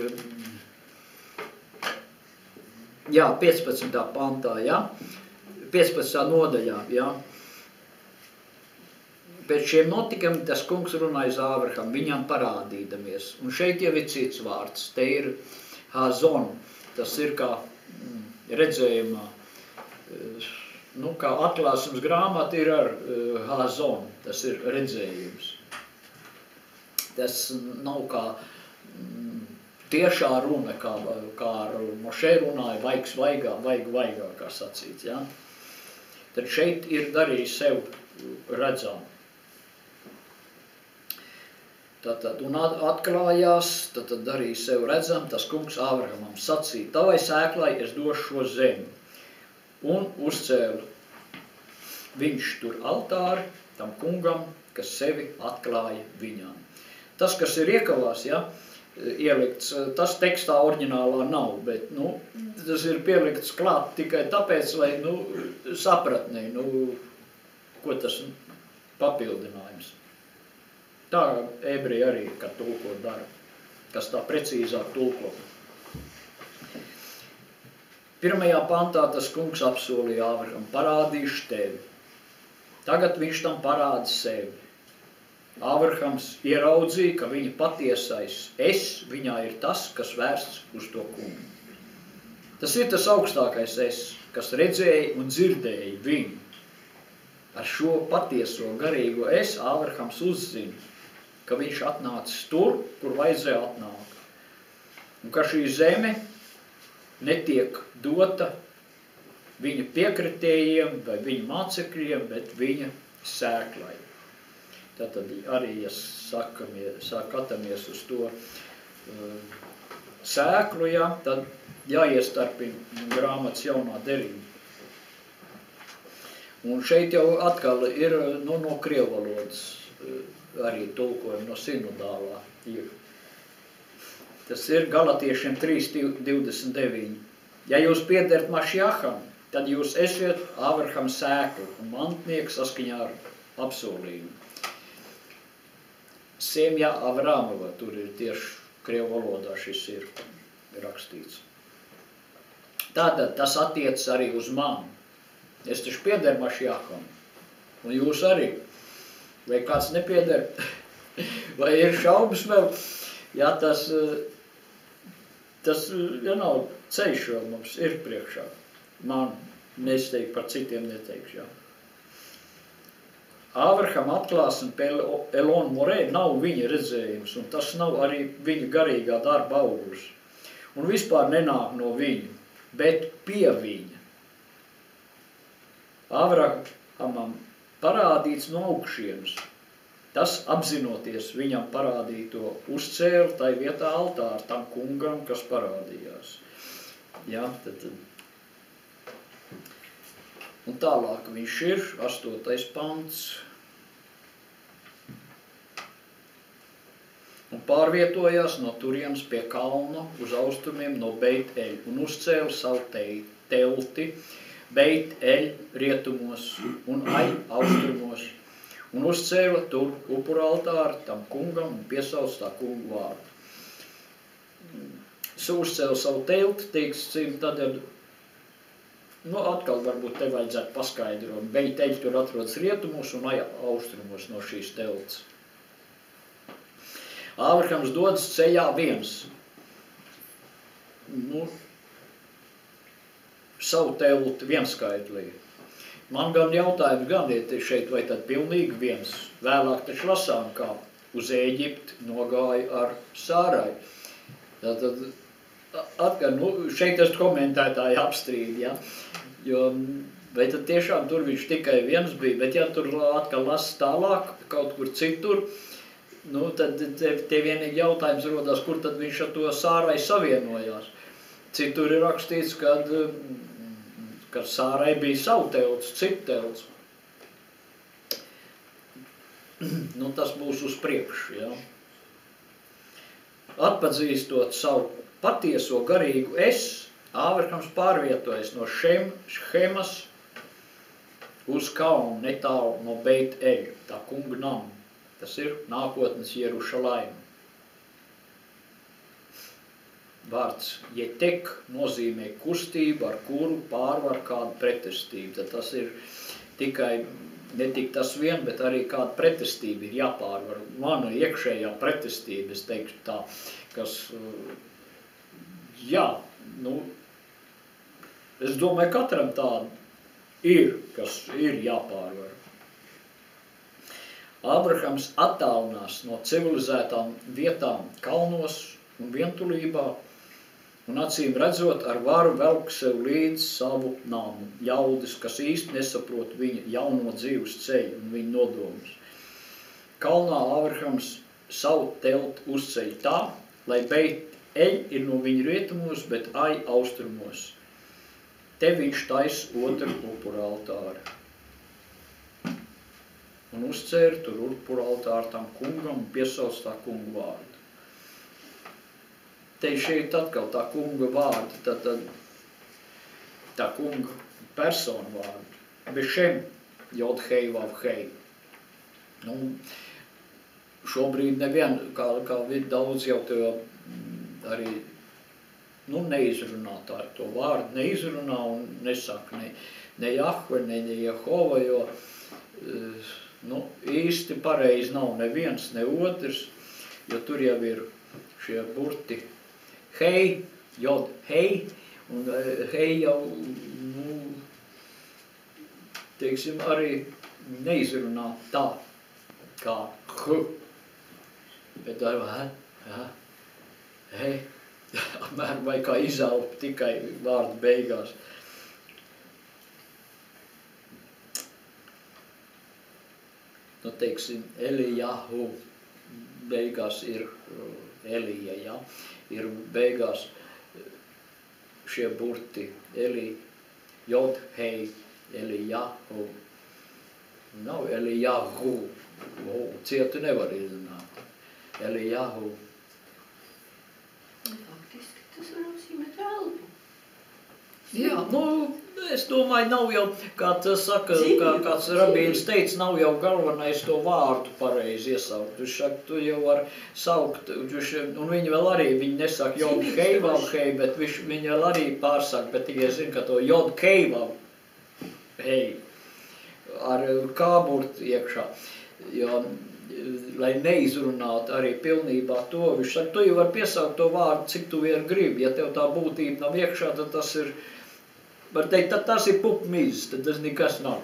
jā, piecpadsmitā pantā, jā, piecpadsmitā nodaļā, jā. Pēc šiem notikumiem tas kungs runāja uz Ābraham, viņam parādīdamies, un šeit jau ir cits vārds, te ir Hazon, tas ir kā redzējumā, nu, kā atklāsums grāmata ir ar uh, Hazon, tas ir redzējums. Tas nav kā mm, tiešā runa, kā, kā ar Mošē runāja, vaigs vaigā, vaig vaigā, kā sacīts, ja? Tad šeit ir darījis sev redzām. Tātad, un atklājās, tad darīja sev redzam, tas kungs Ābrahamam sacīja, tavai sēklai es došu šo zemi. Un uzcēla viņš tur altāri tam kungam, kas sevi atklāja viņam. Tas, kas ir iekavās, ja, ielikts, tas tekstā oriģinālā nav, bet, nu, tas ir pielikts klāt tikai tāpēc, lai, nu, sapratnē, nu, ko tas papildinājums. Tā ebreji arī, kad tulko dara, kas tā precīzāk tulko. Pirmajā pantā tas kungs apsolīja Ābraham, parādīšu tevi. Tagad viņš tam parāda sevi. Ābrahams ieraudzīja, ka viņa patiesais es viņā ir tas, kas vērsts uz to kungu. Tas ir tas augstākais es, kas redzēja un dzirdēja viņu. Ar šo patieso garīgo es Ābrahams uzzina, ka viņš atnācis tur, kur vajadzēja atnākt. Un ka šī zeme netiek dota viņa piekritējiem vai viņa mācekļiem, bet viņa sēklai. Tātad arī, ja sakamies, skatāmies uz to uh, sēklu, ja, tad jāiestarpina grāmatas jaunā derība. Un šeit jau atkal ir nu, no krievu valodas uh, arī tulkojumi, no sinodālā ir. Tas ir Galatiešiem trīs divdesmit deviņi. Ja jūs piederat Mašjaham, tad jūs esiet Ābrahama sēkla un mantnieki saskaņā ar apsolījumu. Semja Avramova, tur ir tieši krievu valodā šis ir rakstīts. Tātad tas attiecas arī uz mani. Es taču piederu Mašjaham, un jūs arī. Vai kāds nepieder? Vai ir šaubas vēl? Jā, tas... Tas ja nav ceļš vēl mums ir priekšā. Man nesteikti par citiem neteikšu. Jā. Ābraham atklāsme pie Elon Morē nav viņa redzējums, un tas nav arī viņa garīgā darba augurs. Un vispār nenāk no viņa, bet pie viņa. Ābrahamam parādīts no augšienes. Tas, apzinoties viņam parādīto, uzcēla tai vietā altāru tam kungam, kas parādījās. Jā, tad, tad. Un tālāk viņš ir, astotais pants. Un pārvietojās no turienes pie kalna uz austrumiem no Beit Eļ un uzcēla savu telti Beit Eļ rietumos un Ai austrumos. Un uzcēla tur upura altāru tam kungam un piesauc tā kungu vārdu. Uzcēla savu telti, teiksim, tad, nu, atkal varbūt te vajadzētu paskaidrot. Beit Eļ tur atrodas rietumos un austrumos no šīs telts. Ābrahams dodas ceļā viens. Nu, savu telti vienskaitlī. Man gan jautājums gan ir šeit, vai tad pilnīgi viens. Vēlāk taču lasām, kā uz Ēģipti nogāja ar Sārai. Tātad, atkal, nu, šeit es komentētāji apstrīd, ja? Jo, vai tad tiešām tur viņš tikai viens bija, bet ja tur atkal lasa tālāk, kaut kur citur, nu, tad te, te vienīgi jautājums rodās, kur tad viņš ar to Sārai savienojās. Citur ir rakstīts, kad... ka Sārai bija savu telts, citu telts. Nu, tas būs uz priekšu, jā. Atpazīstot savu patieso garīgu es, Ābrahams pārvietojas no Šem, Šhemas uz kalnu netālu no Beit Eļa, tā kunga nama. Tas ir nākotnes Jerušalaimu. Vārds jetek nozīmē kustību, ar kuru pārvar kādu pretestību. Tad tas ir tikai, ne tik tas vien, bet arī kāda pretestība ir jāpārvar. Mana iekšējā pretestība, es teiktu tā, kas, jā, nu, es domāju, katram tāda ir, kas ir jāpārvar. Ābrahams attālinās no civilizētām vietām kalnos un vientulībā, un acīm redzot ar varu velk sev līdz savu namu, ļaudis, kas īsti nesaprot viņa jauno dzīves ceļu un viņa nodomus. Kalnā Ābrahams savu telti uzceļ tā, lai Beit Eļ ir no viņa rietumos, bet Ai austrumos. Te viņš tais otru upura altāru. Un uzcēra tur upura altāru tam kungam un piesauc tā kungu vārdu. Te šeit atkal tā kunga vārdi, tā, tā, tā kunga persona vārdi. Bešem, jod hei, vav hei. Nu, šobrīd nevien, kā, kā daudz jau to arī nu, neizrunā tā, to vārdu, neizrunā un nesaka ne, ne Jahve, ne, ne Jehova, jo nu, īsti pareizi nav neviens, ne otrs, jo tur jau ir šie burti hei, jod hei, un hei jau, nu, teiksim, arī neizrunā tā, kā h, bet tā ir, he, hei, apmēram vai kā izelpa tikai vārdu beigās. Nu, teiksim, Elijahu beigās ir Elija, ja? Ir beigās šie burti Eli, jod, hei, Elijahu. Nav Elijahu, cietu nevar izrunāt. Elijahu. Faktiski tas var nozīmēt elpu. Jā, nu, es domāju, nav jau, kā tas saka, kā kāds rabīns teica, nav jau galvenais to vārdu pareizi iesaukt. Viņš saka, tu jau var saukt, viņš, un viņi vēl arī, viņi nesaka jod hei, vav hei, bet viņš, viņi vēl arī pārsaka, bet tikai zina, ka to jod hei, vav hei, ar kāburt iekšā, jo, lai neizrunātu arī pilnībā to, viņš saka, tu jau var piesaukt to vārdu, cik tu vien gribi, ja tev tā būtība nav iekšā, tad tas ir, var teikt, tad tas ir pupmīzes, tad tas nekas nav.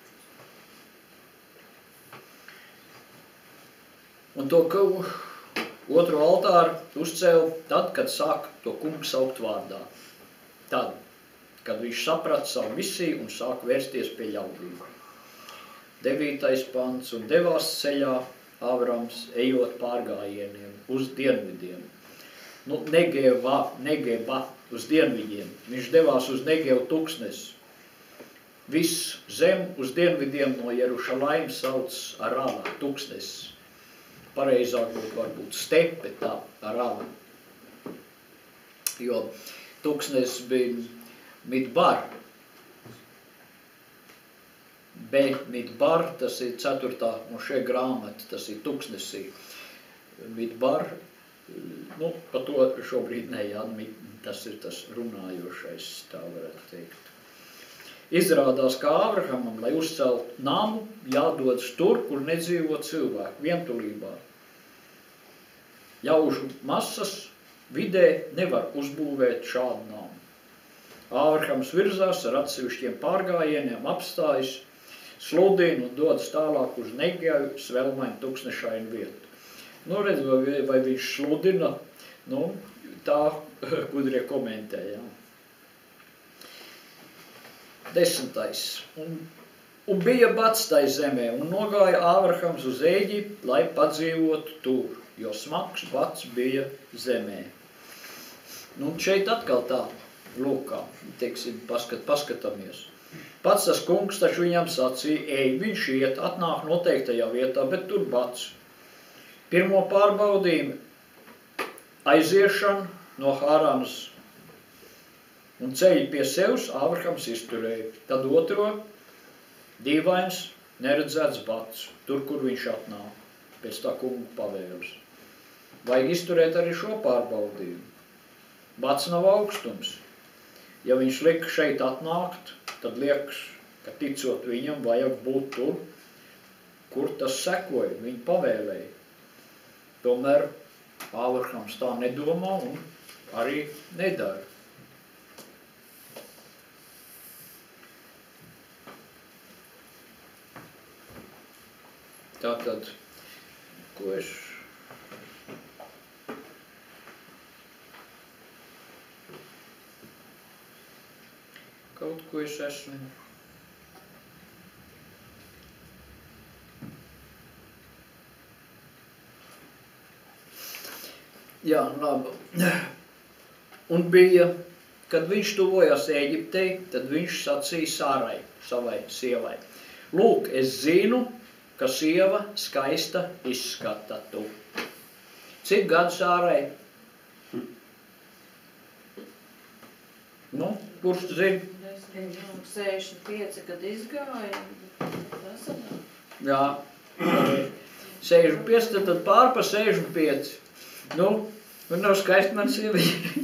Un to, ka otru altāru uzcēla tad, kad sāk to kungu saukt vārdā. Tad, kad viņš saprata savu misiju un sāk vērsties pie ļaudīm. Devītais pants, un devās ceļā Ābrams, ejot pārgājieniem uz dienvidiem. Nu, Negeva, Negeba uz dienvidiem. Viņš devās uz Negevu tuksnesi. Viss zem uz dienvidiem no Jerušalaimas sauc Arava, tuksnesis. Pareizāk būtu varbūt stepe tā, Arava. Jo tuksnesis bija Midbar. Bet Midbar, tas ir ceturtā no šie grāmata, tas ir tuksnesī. Midbar, nu, pa to šobrīd ne, jā, tas ir tas runājošais, tā varētu teikt. Izrādās, ka Ābrahamam, lai uzceltu namu, jādodas tur, kur nedzīvo cilvēki, vientulībā. Ļaužu masas vidē nevar uzbūvēt šādu namu. Ābrahams virzās ar atsevišķiem pārgājieniem, apstājas, sludina un dodas tālāk uz Negevu svelmainu tuksnešainu vietu. Nu, redz, vai, vai viņš sludina, nu, tā gudrie komentē, jā. Desmitais. Un, un bija bats tai zemē, un nogāja Ābrahams uz Ēģipti, lai padzīvotu tur, jo smags bats bija zemē. Nu, šeit atkal tā, lūkā, teiksim, paskat, paskatāmies. Pats tas kungs taču viņam sacīja, ej, viņš iet, atnāk noteiktajā vietā, bet tur bats. Pirmo pārbaudījumu aiziešanu no Hāranas un ceļu pie sevs Ābrahams izturēja. Tad otro Dīvains, neredzēts bats, tur, kur viņš atnāk, pēc tā kunga pavēles. Vajag izturēt arī šo pārbaudījumu. Bats nav augstums. Ja viņš lika šeit atnākt, tad liekas, ka ticot viņam vajag būt tur, kur tas sekoja, viņa pavēlēja. Tomēr Āvrahams tā nedomā un arī nedara. Tātad, ko es... Kaut ko es esmu... Jā, labi. Un bija, kad viņš tuvojās Ēģiptei, tad viņš sacīja Sārai, savai sievai. Lūk, es zinu, ka sieva skaista izskata tu. Cik gadu Sārai? Nu, kurš zina? sešdesmit pieci, kad izgāja. Jā, sešdesmit pieci, tad pār pa sešdesmit pieci. Nu, man nav skaisti man sieviņa.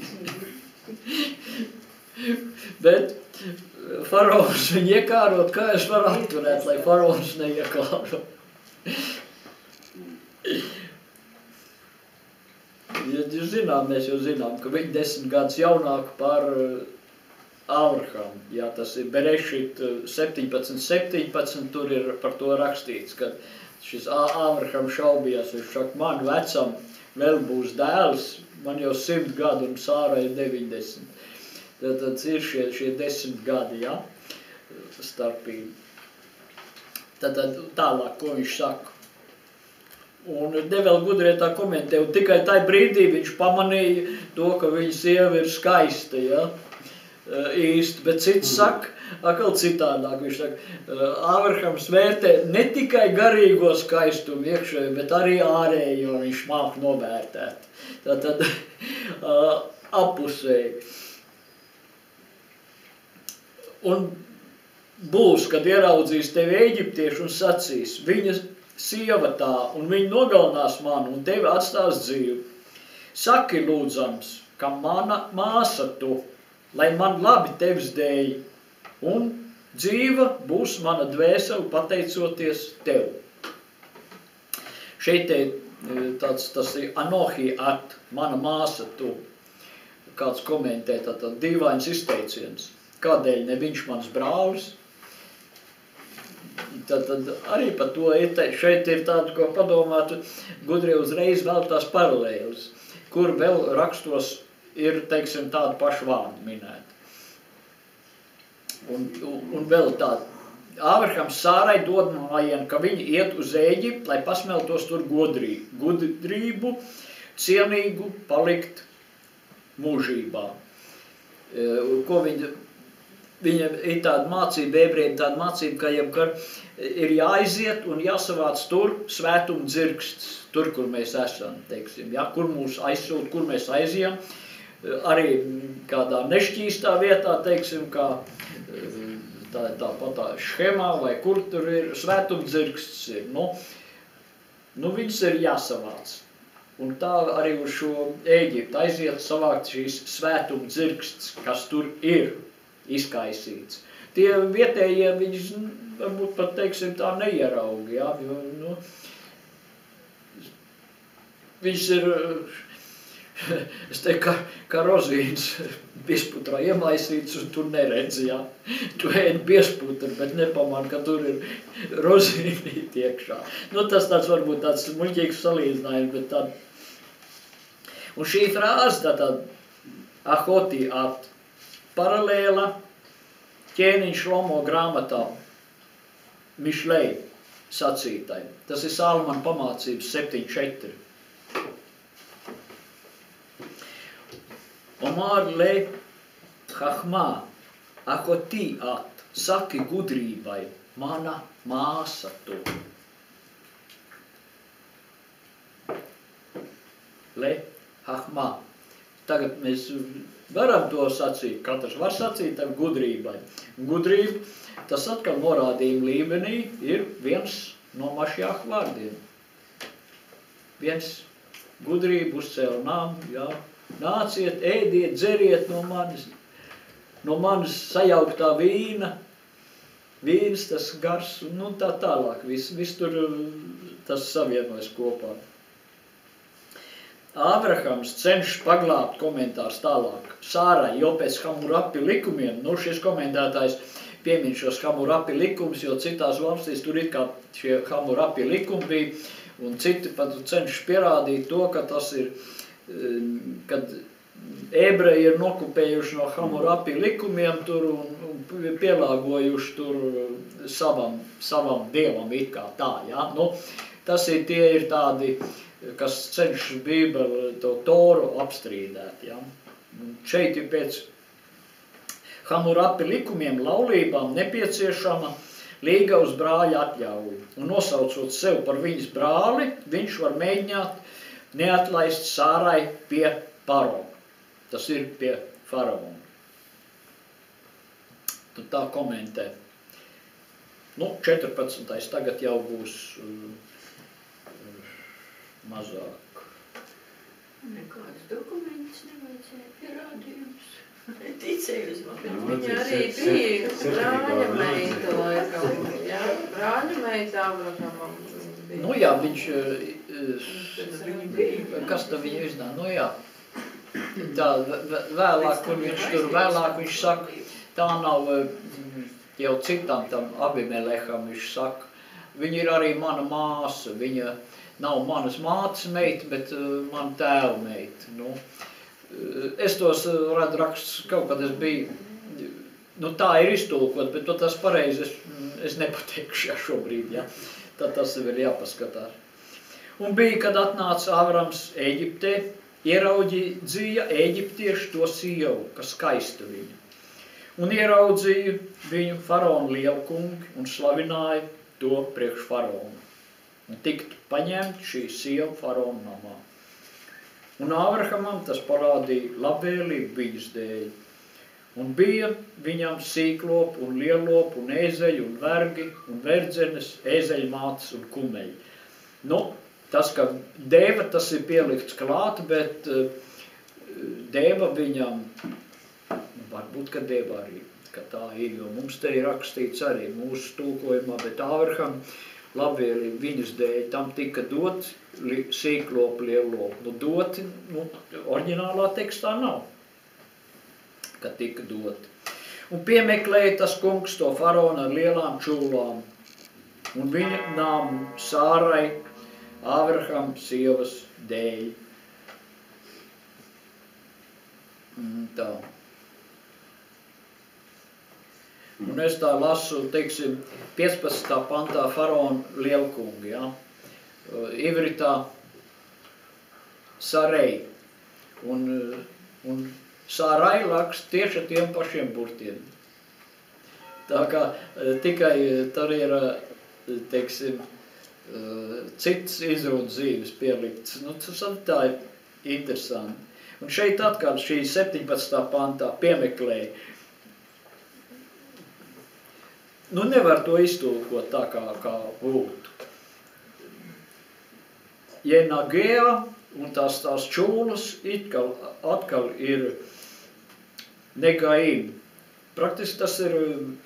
Bet faraons viņu iekārot, kā es varu atturēt, lai faraons neiekāro. Ja jūs zinām, mēs jau zinām, ka viņi desmit gadus jaunāk par Āvraham. Jā, tas ir Berešit septiņpadsmit, septiņpadsmit, tur ir par to rakstīts, ka šis Āvraham šaubījās, viņš saka, man vecam vēl būs dēls, man jau simt gadu un Sārai deviņdesmit. Tad, tad ir šie, šie desmit gadi, ja, starpība. Tad, tad tālāk, ko viņš saka. Un Devēl gudrie tā komentē, un tikai tajā brīdī viņš pamanīja to, ka viņa sieva ir skaista, ja, īsti. Bet cits saka, atkal citādāk, viņš saka, Āvrahams vērtē ne tikai garīgo skaistumu iekšēju, bet arī ārējo viņš māk novērtēt. Tātad apusēji. Un būs, kad ieraudzīs tevi eģiptieši un sacīs, viņa sieva tā, un viņa nogalinās mani, un tevi atstās dzīvi. Saki lūdzams, ka mana māsa tu, lai man labi tevis dēļ, un dzīva būs mana dvēsele pateicoties tev. Šeit tāds, tas ir Anohi at, mana māsa tu. Kāds komentē, tātad dīvains izteiciens. Kādēļ ne viņš mans brālis? Tad, tad arī par to ir, šeit ir tādu, ko padomāt, gudrie uzreiz vēl tās paralēles, kur vēl rakstos ir, teiksim, tādu pašu vārdu minēti. Un, un, un vēl tādu. Āvrahams Sārai dod mājienu, ka viņi iet uz Ēģipti, lai pasmeltos tur godrību, gudrību, cienīgu palikt mūžībā. Ko viņa, viņa ir tāda mācība, ebrejiem tāda mācība, ka jebkar ir jāaiziet un jāsavāc tur svētuma dzirksts, tur, kur mēs esam, teiksim, ja, kur mūs aizsūt, kur mēs aizjām. Arī kādā nešķīstā vietā, teiksim, kā tā, tā patā šhemā, vai kur tur ir svētuma dzirksts ir. Nu, nu viņas ir jāsavāc. Un tā arī uz šo Ēģiptu aiziet savākt šīs svētuma dzirksts, kas tur ir izkaisīts. Tie vietējie viņas varbūt pat, teiksim, tā neierauga, jā, jo, nu, viņas ir, es teiktu, kā, kā rozīnes biesputrā iemaisīts un tur neredzi, jā. Tu ēd biesputru, bet nepamani, ka tur ir rozīnīt iekšā. Nu, tas tāds varbūt tāds muļķīgs salīdzinājums, bet tad. Un šī frāze, tātad, ahoti at, paralēla ķēniņš Šlomo grāmatā Mišlei sacītai. Tas ir Salmana pamācības septiņi četri. Omar le hahmā, ahoti at, saki gudrībai, mana māsa tu. Le hahmā. tagad mēs varam to sacīt, katrs var sacīt ar gudrībai. Gudrība, tas atkal norādījuma līmenī ir viens no Mašjāha vārdiem. Viens gudrība uzcēla nāmu, jā. Nāciet, ēdiet, dzeriet no manis, no manis sajauktā vīna, vīns, tas gars, nu tā tālāk, viss vis tur tas savienojas kopā. Ābrahams cenšas paglābt komentārs tālāk. Sārai, jo pēc Hamurapi likumiem, nu šis komentētājs piemin šos Hamurapi likumus, jo citās valstīs tur it kā šie Hamurapi likumi bija, un citi pat cenšas pierādīt to, ka tas ir, kad ebreji ir nokupējuši no Hamurapi likumiem tur un, un pielāgojuši tur savam, savam dievam it kā tā, ja? Nu, tas ir, tie ir tādi, kas cenšas Bībeli to Toru apstrīdēt. Ja? Šeit ir pēc Hamurapi likumiem laulībām nepieciešama līgavas brāļa atļauja. Un nosaucot sev par viņas brāli, viņš var mēģināt neatlaist Sārai pie Parona. Tas ir pie faraona. Tu tā komentē. Nu, četrpadsmitais tagad jau būs mazāk. Nekādas dokumentus nevajadzēja pierādījums. Ticēju uz mani. Viņa arī bija brāļa meita, laikam. Jā, brāļa meita Abrahamam bija. Nu jā, viņš, Viņa bija. kas tā viņa iznāk? Nu jā, tā vēlāk, kur viņš tur vēlāk, viņš saka, tā nav jau citam tam Abimeleham, viņš saka, viņa ir arī mana māsa, viņa nav manas mātes meita, bet uh, mana tēva meita. Nu, uh, es tos uh, redzu rakstus, kaut kad es biju, nu tā ir iztulkot, bet to tas pareizi es, es nepateikšu ja, šobrīd, ja. Tad tas ir jāpaskatās. Un bija, kad atnāca Avrams Ēģiptē, ieraudzīja Ēģiptieši to sievu, kas skaista viņu. Un ieraudzīja viņu faraona lielkungi un slavināja to priekš faraona. Un tiktu paņemt šī sieva faraona namā. Un Ābrahamam tas parādīja labvēlību viņas dēļ. Un bija viņam sīklopu un lielopu un ēzeļu un vergi un verdzenes, ēzeļu mātes un kumeļi. Nu, tas, ka dēva, tas ir pielikts klāt, bet uh, dēva viņam, varbūt, ka dēva arī, ka tā ir, jo mums te ir rakstīts arī mūsu tulkojumā, bet Ābraham labvēlību viņas dēļ, tam tika dot sīklopu, lielopu. Nu, doti, nu, oriģinālā tekstā nav, ka tika doti. Un piemeklēja tas kungs to faraonu ar lielām čūlām. Un viņa nām Sārai, Ābraham sievas dēļ. Tā. Un es tā lasu, teiksim, piecpadsmitā pantā faraona lielkungi, ja? Ivritā Sarei. Un, un Sārai raksta tieši ar tiem pašiem burtiem. Tā kā tikai tur ir, teiksim, cits izrūdas zīmes pielikts. Nu, tas tā ir interesanti. Un šeit atkal šī septiņpadsmitā pantā piemeklēja. Nu, nevar to iztulkot tā kā, kā būtu. Jenagea un tās tās čūlas itkal, atkal ir negaim. Praktiski tas ir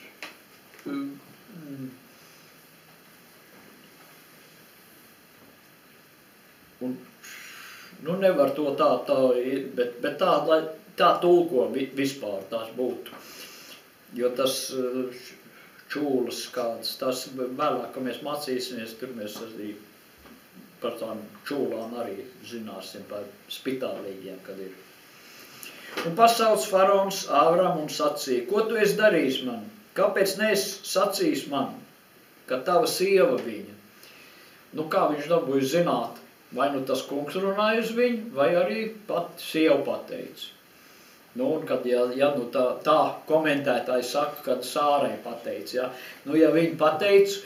un, nu, nevar to tā, tā bet, bet tā, lai tā tulko vispār tās būtu. Jo tas čūlas kādas, tas vēlāk, ka mēs mācīsimies, tur mēs arī par tām čūlām arī zināsim, par spitālīgiem, kad ir. Un pasauc faraons Āvram un sacīja, ko tu esi darījis man? Kāpēc neesi sacījis man, ka tava sieva viņa? Nu, kā viņš dabūja zināt, vai nu tas kungs runāja uz viņu, vai arī pat sieva pateica. Nu, un kad, ja, ja nu tā, tā komentētāji saka, kad Sārai pateica, ja, nu, ja viņi pateica,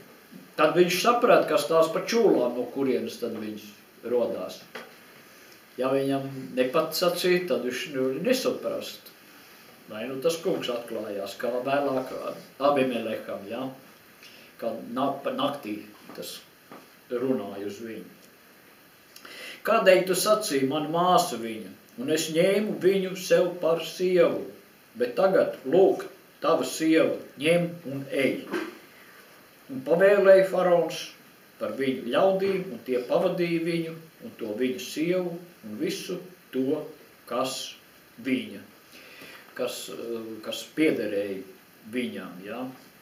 tad viņš saprata, kas tās par čūlām, no kurienes tad viņš rodās. Ja viņam nepat sacīja, tad viņš nesaprast. Vai nu tas kungs atklājās, kā vēlāk Abimelekam, ja? Kā naktī tas runāja uz viņu. Kādēļ tu sacīji man māsu viņu, un es ņēmu viņu sev par sievu, bet tagad, lūk, tava sieva, ņem un ej. Un pavēlēja faraons par viņu ļaudīm, un tie pavadīja viņu, un to viņa sievu, un visu to, kas viņa, kas, kas piederēja viņam, ja.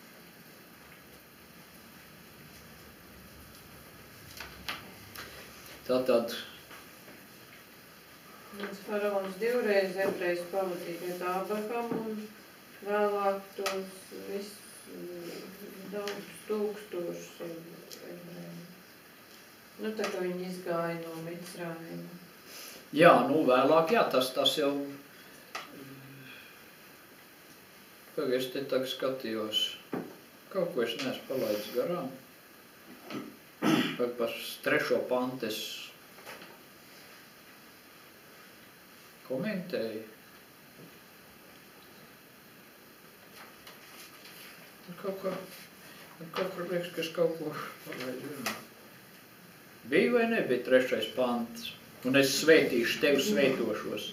Tātad Faraons divreiz ebrejas pavadīja Ābrahamu un vēlāk tos visus daudz tūkstošus ebreju. Nu, tā kā viņi izgāja no Micrājuma. Jā, nu vēlāk, jā, tas, tas jau, kā es te tagad skatījos, kaut ko es neesmu palaidis garām. Par, par trešo pantu es komentēju. Kaut ko, kaut ko liekas, ka es kaut ko palaidu. Bija vai nebija trešais pants? Un es svētīšu, tevi svētošos.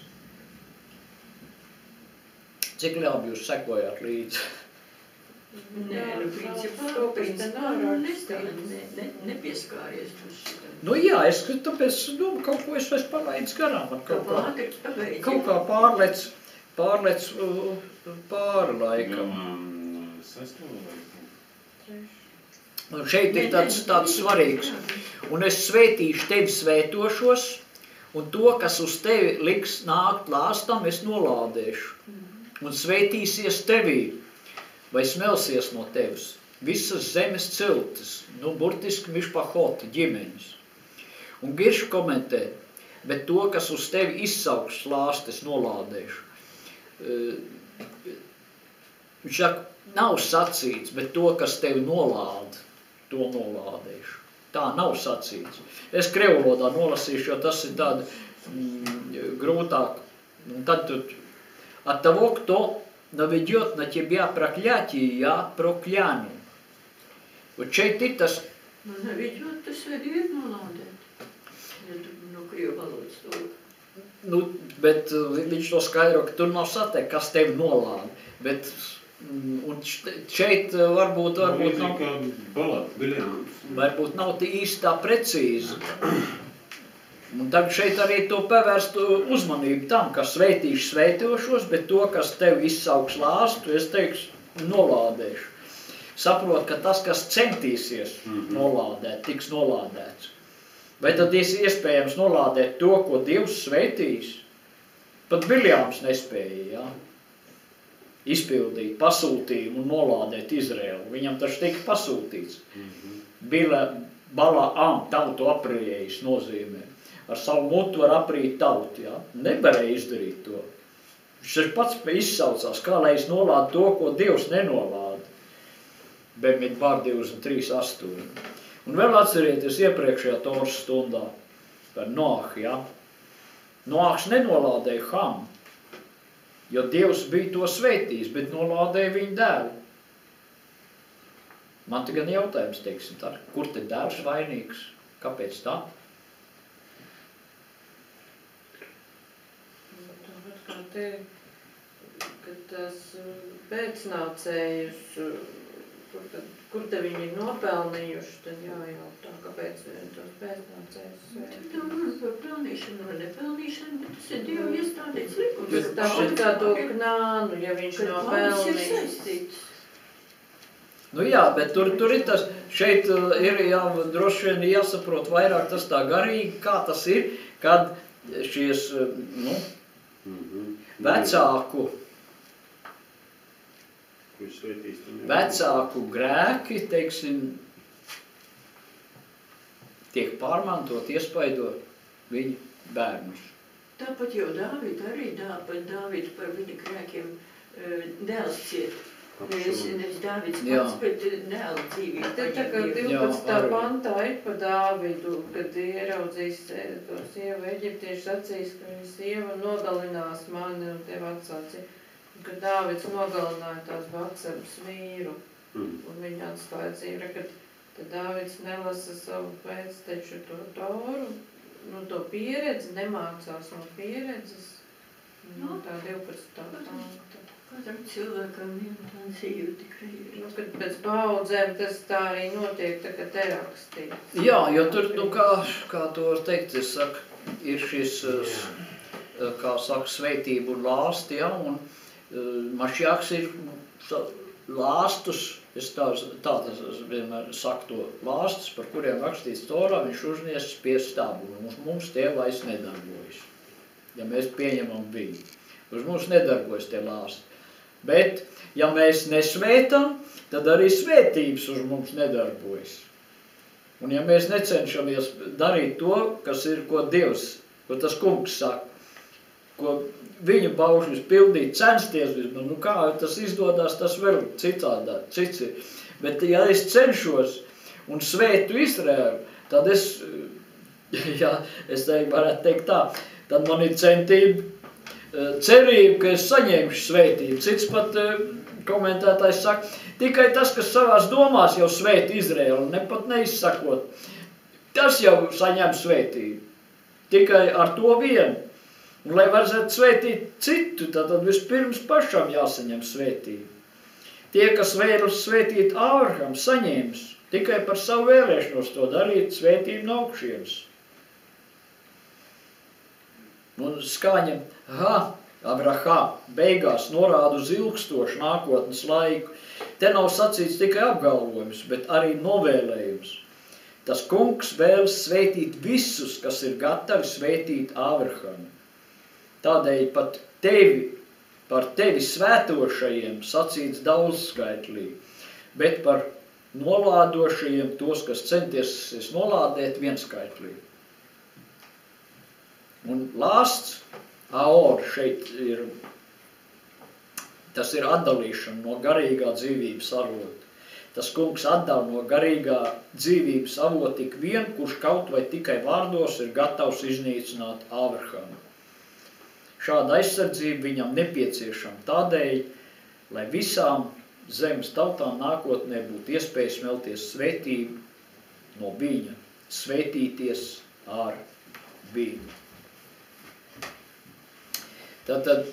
Cik labi jūs sekojāt līdzi? Nē, nu, principā, principā, nu, ne, ne, nepieskāries uz šitam. Nu jā, es tāpēc domāju, kaut ko es vairs palaidis garām. Man kaut kā, Kā kaut kā pārlec, pārlec pāri laikam. Un šeit ir tāds, tāds svarīgs. Un es svētīšu tevi svētošos, un to, kas uz tevi liks nākt lāstam, es nolādēšu. Un svētīsies tevī, vai smelsies no tevis. Visas zemes ciltis, nu burtiski mišpahoti, ģimeņas. Un Girš komentē, bet to, kas uz tevi izsauks lāstes, nolādēšu. Viņš saka, nav sacīts, bet to, kas tevi nolāda, to nolādēšu. Tā nav sacīts. Es krievulodā nolasīšu, jo tas ir tāda mm, grūtāk. Un tad tu, от того, кто наведет на тебя проклятие, я прокляну. Вот šeit ir tas... Nu, nevedot, tas arī ir nolādēt. Ja tu no krievu valodas to... Nu, bet viņš to skaidro, ka tur nav sateikt, kas tevi nolāda. Bet, un šeit varbūt, varbūt nav... Varbūt nav īsti tā precīzi. Un tagad šeit arī to pavērst uzmanību tam, ka svētīšu svētošos, bet to, kas tevi izsauks lāstu, es teikšu, nolādēšu. Saprot, ka tas, kas centīsies nolādēt, tiks nolādēts. Vai tad ir iespējams nolādēt to, ko Dievs svētīs? Pat Biljāms nespēja, ja? Izpildīt pasūtījumu un nolādēt Izraelu. Viņam taču tika pasūtīts. Bila, Balaam tautu aprējējis nozīmē. Ar savu mutu var aprīt tautu, ja? Nevarēja izdarīt to. Viņš pats izsaucās, kā lai es nolādu to, ko Dievs nenolāda. Bemit bar divdesmit trīs astoņi. Un vēl atcerieties iepriekšējā Toras stundā par Noahu, ja? Noahs nenolādēja Hamu, jo Dievs bija to svētījis, bet nolādēja viņa dēlu. Man te gan jautājums, teiksim, tā, kur te dēls vainīgs? Kāpēc tā? Kā te, kad tas pēcnācējus, kur, tad, kur te viņi ir nopelnījuši, tad jājautā, kāpēc tos pēcnācējus svētīt. Tā nav par pelnīšanu vai nepelnīšanu, bet tas ir Dievu iestādīts likums. Bet tāpat kā to knānu, ja viņš nav pelnījis. Nu jā, bet tur, tur ir tas, šeit ir jā, droši vien jāsaprot vairāk tas tā garīgi, kā tas ir, kad šies, nu, vecāku, vecāku grēki, teiksim, tiek pārmantot, iespaidot viņu bērnus. Tāpat jau Dāvida arī, tāpat Dāvida par viņa grēkiem dēls ciet. Es nezinu, Dāvids Jā. pats, bet neāla dzīvība Te tā kā paņem Dievu. divpadsmitā arī. pantā ir pa Dāvidu, kad ieraudzīs to sievu eģiptiešu sacīs, ka viņa sieva nogalinās mani un tev atsāci. Un kad Dāvids nogalināja tās Batsebas vīru Mm. un viņa atstāja dzīvi, kad tad Dāvids nelasa savu pēcteču to Toru, nu to pieredzi, nemācās no pieredzes. Nu, tā divpadsmitā panta. Katram cilvēkam viena tā dzīve tikai ir. Nu, kad pēc paudzēm tas tā arī notiek, tā kā te rakstīts. Jā, jo tur, nu, kā, kā to var teikt, es saku, ir šis, uh, kā saka, sveitība un lāsti, ja, un uh, Mašjāks ir sa- lāstus, es tā, tā tas vienmēr saku to, lāstus, par kuriem rakstīts Torā, viņš uzniesis pie stābu, un mums, mums tie vairs nedarbojas, ja mēs pieņemam viņu. Uz mums nedarbojas tie lāsti. Bet, ja mēs nesvētam, tad arī svētības uz mums nedarbojas. Un ja mēs necenšamies darīt to, kas ir, ko Dievs, ko tas kungs saka, ko viņa paužus pildīt, censties vismaz, nu kā tas izdodas, tas vēl citādā, cits ir. Bet ja es cenšos un svētu Izraēlu, tad es, ja es te varētu teikt tā, tad man ir centība, cerība, ka es saņemšu svētību. Cits pat komentētājs saka, tikai tas, kas savās domās jau svēta Izraēlu, ne pat neizsakot, tas jau saņem svētību. Tikai ar to vienu. Un, lai varētu svētīt citu, tad vispirms pašam jāsaņem svētību. Tie, kas vēlas svētīt Ābraham, saņēmis tikai par savu vēlēšanos to darīt svētību no augšienes. Un skaņa, ha, Abraham, beigās norāda uz ilgstošu nākotnes laiku. Te nav sacīts tikai apgalvojums, bet arī novēlējums. Tas kungs vēlas svētīt visus, kas ir gatavi svētīt Ābrahamu. Tādēļ pat tevi, par tevi svētošajiem sacīts daudzskaitlī, bet par nolādošajiem tos, kas centies nolādēt vienskaitlī. Un lāsts, aor, šeit ir, tas ir atdalīšana no garīgā dzīvības avota. Tas kungs atdala no garīgā dzīvības avota tik vien, kurš kaut vai tikai vārdos ir gatavs iznīcināt Ābrahamu. Šāda aizsardzība viņam nepieciešama tādēļ, lai visām zemes tautām nākotnē būtu iespēja smelties svētību no viņa, svētīties ar viņu. Tātad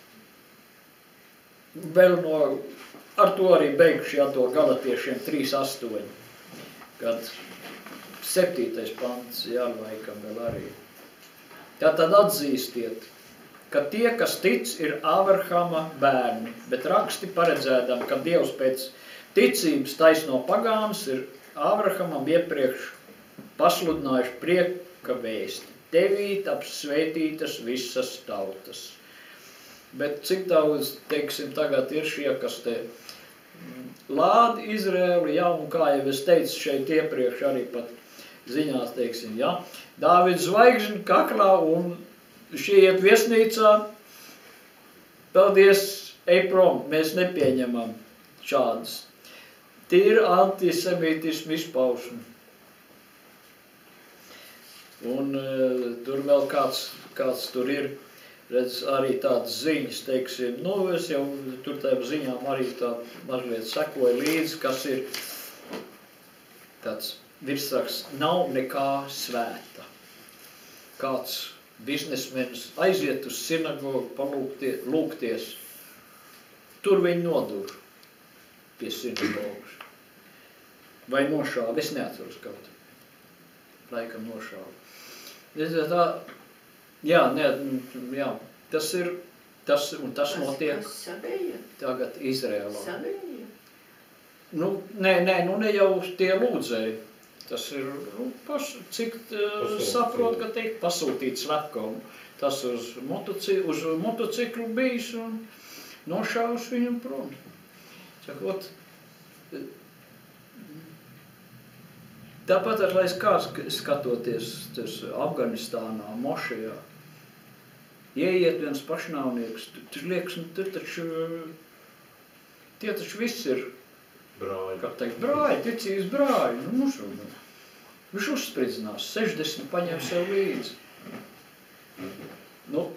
vēl no, ar to arī beigšu jā, to Galatiešiem trīs astoņi, kad septītais pants, jā, laikam vēl arī. Tātad atzīstiet, ka tie, kas tic, ir Ābrahama bērni, bet raksti paredzēdam, ka Dievs pēc ticības taisno pagāns ir Ābrahamam iepriekš pasludinājuši prieka vēsti. Tevī taps svētītas visas tautas. Bet cik daudz, teiksim, tagad ir šie, kas te lādi Izraēlu, jā, un kā jau es teicu šeit iepriekš arī pat ziņās, teiksim, jā, Dāvids zvaigžņi kaklā un šie iet viesnīcā, paldies, ej prom, mēs nepieņemam šādas. Tie ir antisemītismu izpausmi. Un uh, tur vēl kāds, kāds tur ir, redz, arī tādas ziņas, teiksim, nu, es jau tur tajām ziņām arī tā mazliet sekoju līdzi, kas ir tāds virsraksts, nav nekā svēta. Kāds biznesmenis aiziet uz sinagogu, palūkties, lūgties, tur viņi nodur pie sinagogas. Vai nošāva, es neatceros kaut. Laikam nošāva. Tā, jā, ne, jā, tas ir, tas, un tas notiek Kas savēja? tagad Izrēlā. Savēja? Nu, nē, nē, nu ne jau tie lūdzēji. Tas ir, nu, pas, cik uh, saprot, ka teikt, pasūtīts slepkavu. Tas uz, motoci, uz motociklu bijis un nošāvus viņu prom. Čakot, tāpat ar lai kāds skatoties tas Afganistānā, Mošajā, ieiet viens pašnāvnieks, tur liekas, nu tur taču Tie taču viss ir, Brāļi. kā teikt, brāļi, ticības brāļi. Nu, mums, viņš uzspridzinās, sešdesmit paņem sev līdzi. Nu,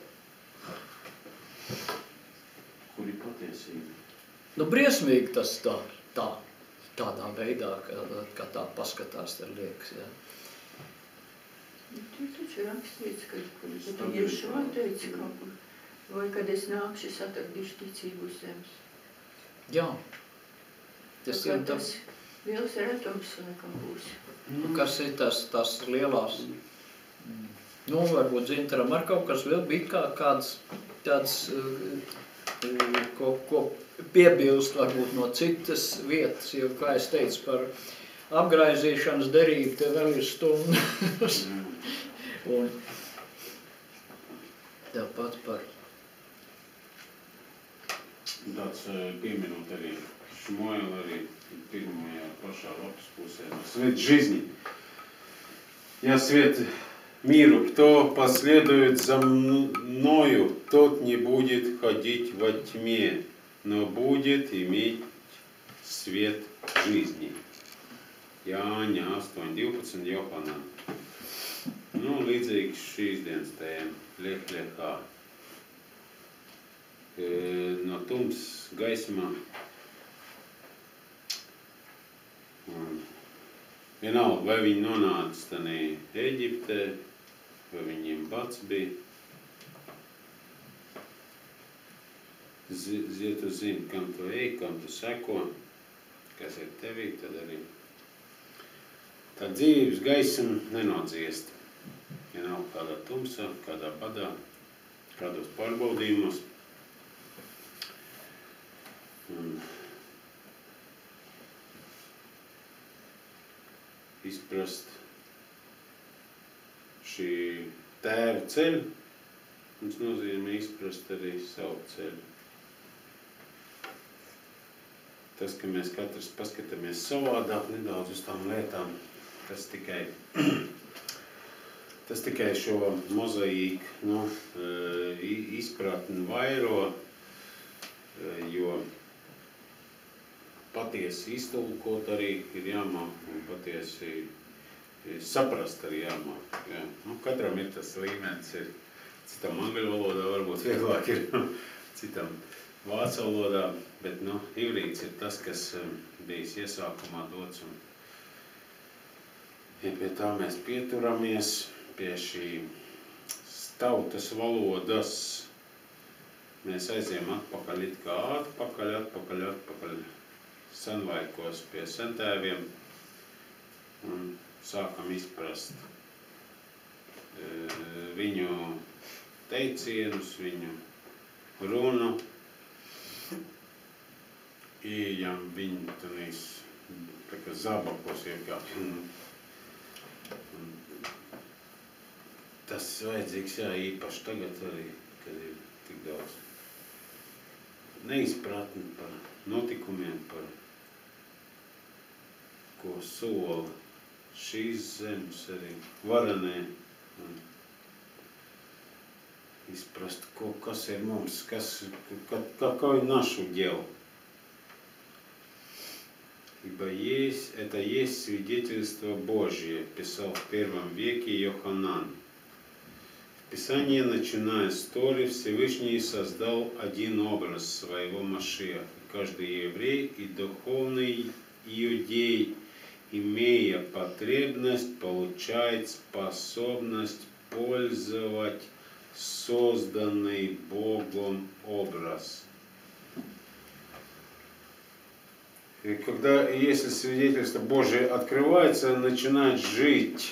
Kur ir patiesība? nu briesmīgi tas tā, tā, tādā veidā, kā, kā tā paskatās, tad liekas, jā. Tur taču rakstīts, ka, ka Ješua teica kaut kur, vai kad es nākšu, es atradīšu ticību uz zemes. Jā. Tas Tā kā ir tas liels retums laikam būs. Nu, kas ir tas, tas lielās. Nu, varbūt Zintaram ar kaut kas vēl bija kā, kāds tāds, ko, ko piebilst varbūt no citas vietas, jo, kā es teicu, par apgraizīšanas derību te vēl ir stundas. Un tāpat par... Tāds pieminot arī Šmuela arī pirmajā pašā lapas pusē. Свет жизни. Я свет миру. Кто последует за мною, тот не будет ходить во тьме, но будет иметь свет жизни. Jāņa astoņi divpadsmit Johana. Nu, līdzīgi šīs dienas tēma. Liek, liekā. No tums gaismā. Un vienalga, vai viņi nonāca tanī Eģiptē, vai viņiem bats bija. Ja tu zini, kam tu ej, kam tu seko, kas ir tevī, tad arī tā dzīvības gaisma nenodziest. Vienalga kādā tumsā, kādā badā, kādos pārbaudījumos. Un izprast šī tēva ceļu, mums nozīmē izprast arī savu ceļu. Tas, ka mēs katrs paskatāmies savādāk nedaudz uz tām lietām, tas tikai, tas tikai šo mozaīku nu, izpratni vairo, jo patiesi iztulkot arī ir jāmāk, un patiesi saprast arī jāmāk. Jā. Nu, katram ir tas līmenis, ir citam angļu valodā varbūt vieglāk ir, citam vācu valodā, bet nu, ivrīts ir tas, kas bijis iesākumā dots. Un, ja pie tā mēs pieturamies, pie šī tautas valodas, mēs aiziem atpakaļ it kā atpakaļ, atpakaļ, atpakaļ senlaikos pie sentēviem un sākam izprast e, viņu teicienus, viņu runu, ieejam viņu tanīs, tā kā zabakos iekāpjam. Tas vajadzīgs, jā, īpaši tagad arī, kad ir tik daudz neizpratni par notikumiem, par ko sola šīs zemes arī varanē. Un izprast, ko, kas ir mums, kas, какой наш удел. Ибо есть, это есть свидетельство Божье, писал в первом веке Йоханан. В Писании, начиная с Торы, Всевышний создал один образ своего Машиаха. Каждый еврей и духовный иудей, имея потребность, получает способность пользовать созданный Богом образ. И когда, если свидетельство Божие открывается, он начинает жить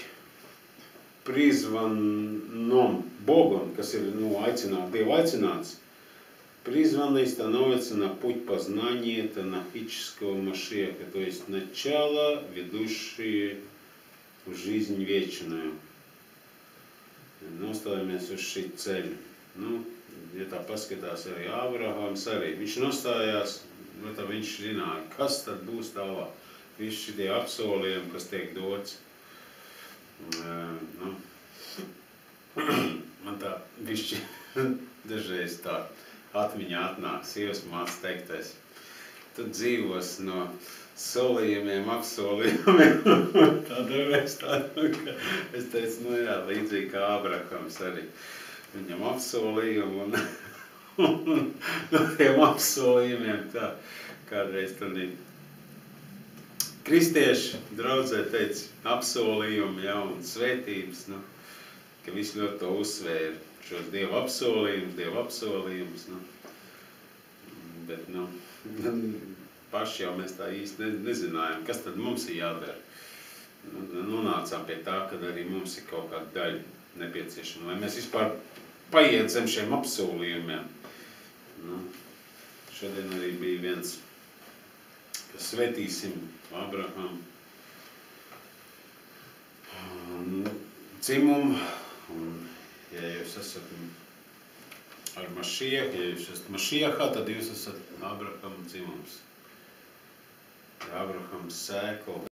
призванным Богом, kas ir, nu, aicināt, Dieva aicināts, призванный становится на путь познания танахического Машиаха, то есть начало, ведущее в жизнь вечную. Nostājamies uz šī ceļa. Nu, ja tā paskatās arī Ābrahāms arī, viņš nostājās, nu, tā viņš zināja, kas tad būs tālāk. Visi šitie apsolījumi, kas tiek dots. Uh, nu, man tā višķi dažreiz tā atmiņā atnāk, sievas māca teiktais. tu dzīvos no solījumiem, apsolījumiem. Tāda es tādu, ka es teicu, nu jā, līdzīgi kā Ābrahams arī. Viņam apsolījumu un, un no tiem apsolījumiem tā kādreiz tad kristieši draudzē teica apsolījumi, ja, un svētības, nu, ka visi ļoti to uzsvēra, šos Dievu apsolījumus, Dievu apsolījumus, nu, bet, nu, paši jau mēs tā īsti ne, nezinājām, kas tad mums ir jādara. Nonācām pie tā, kad arī mums ir kaut kāda daļa nepieciešama, lai mēs vispār paiet zem šiem apsolījumiem. Nu, šodien arī bija viens, kas svētīsim Abrahamu dzimumu, un ja jūs esat ar Mašiehu, ja jūs esat Mašiehā, tad jūs esat Abrahama dzimums. Ja Abrahams sēkla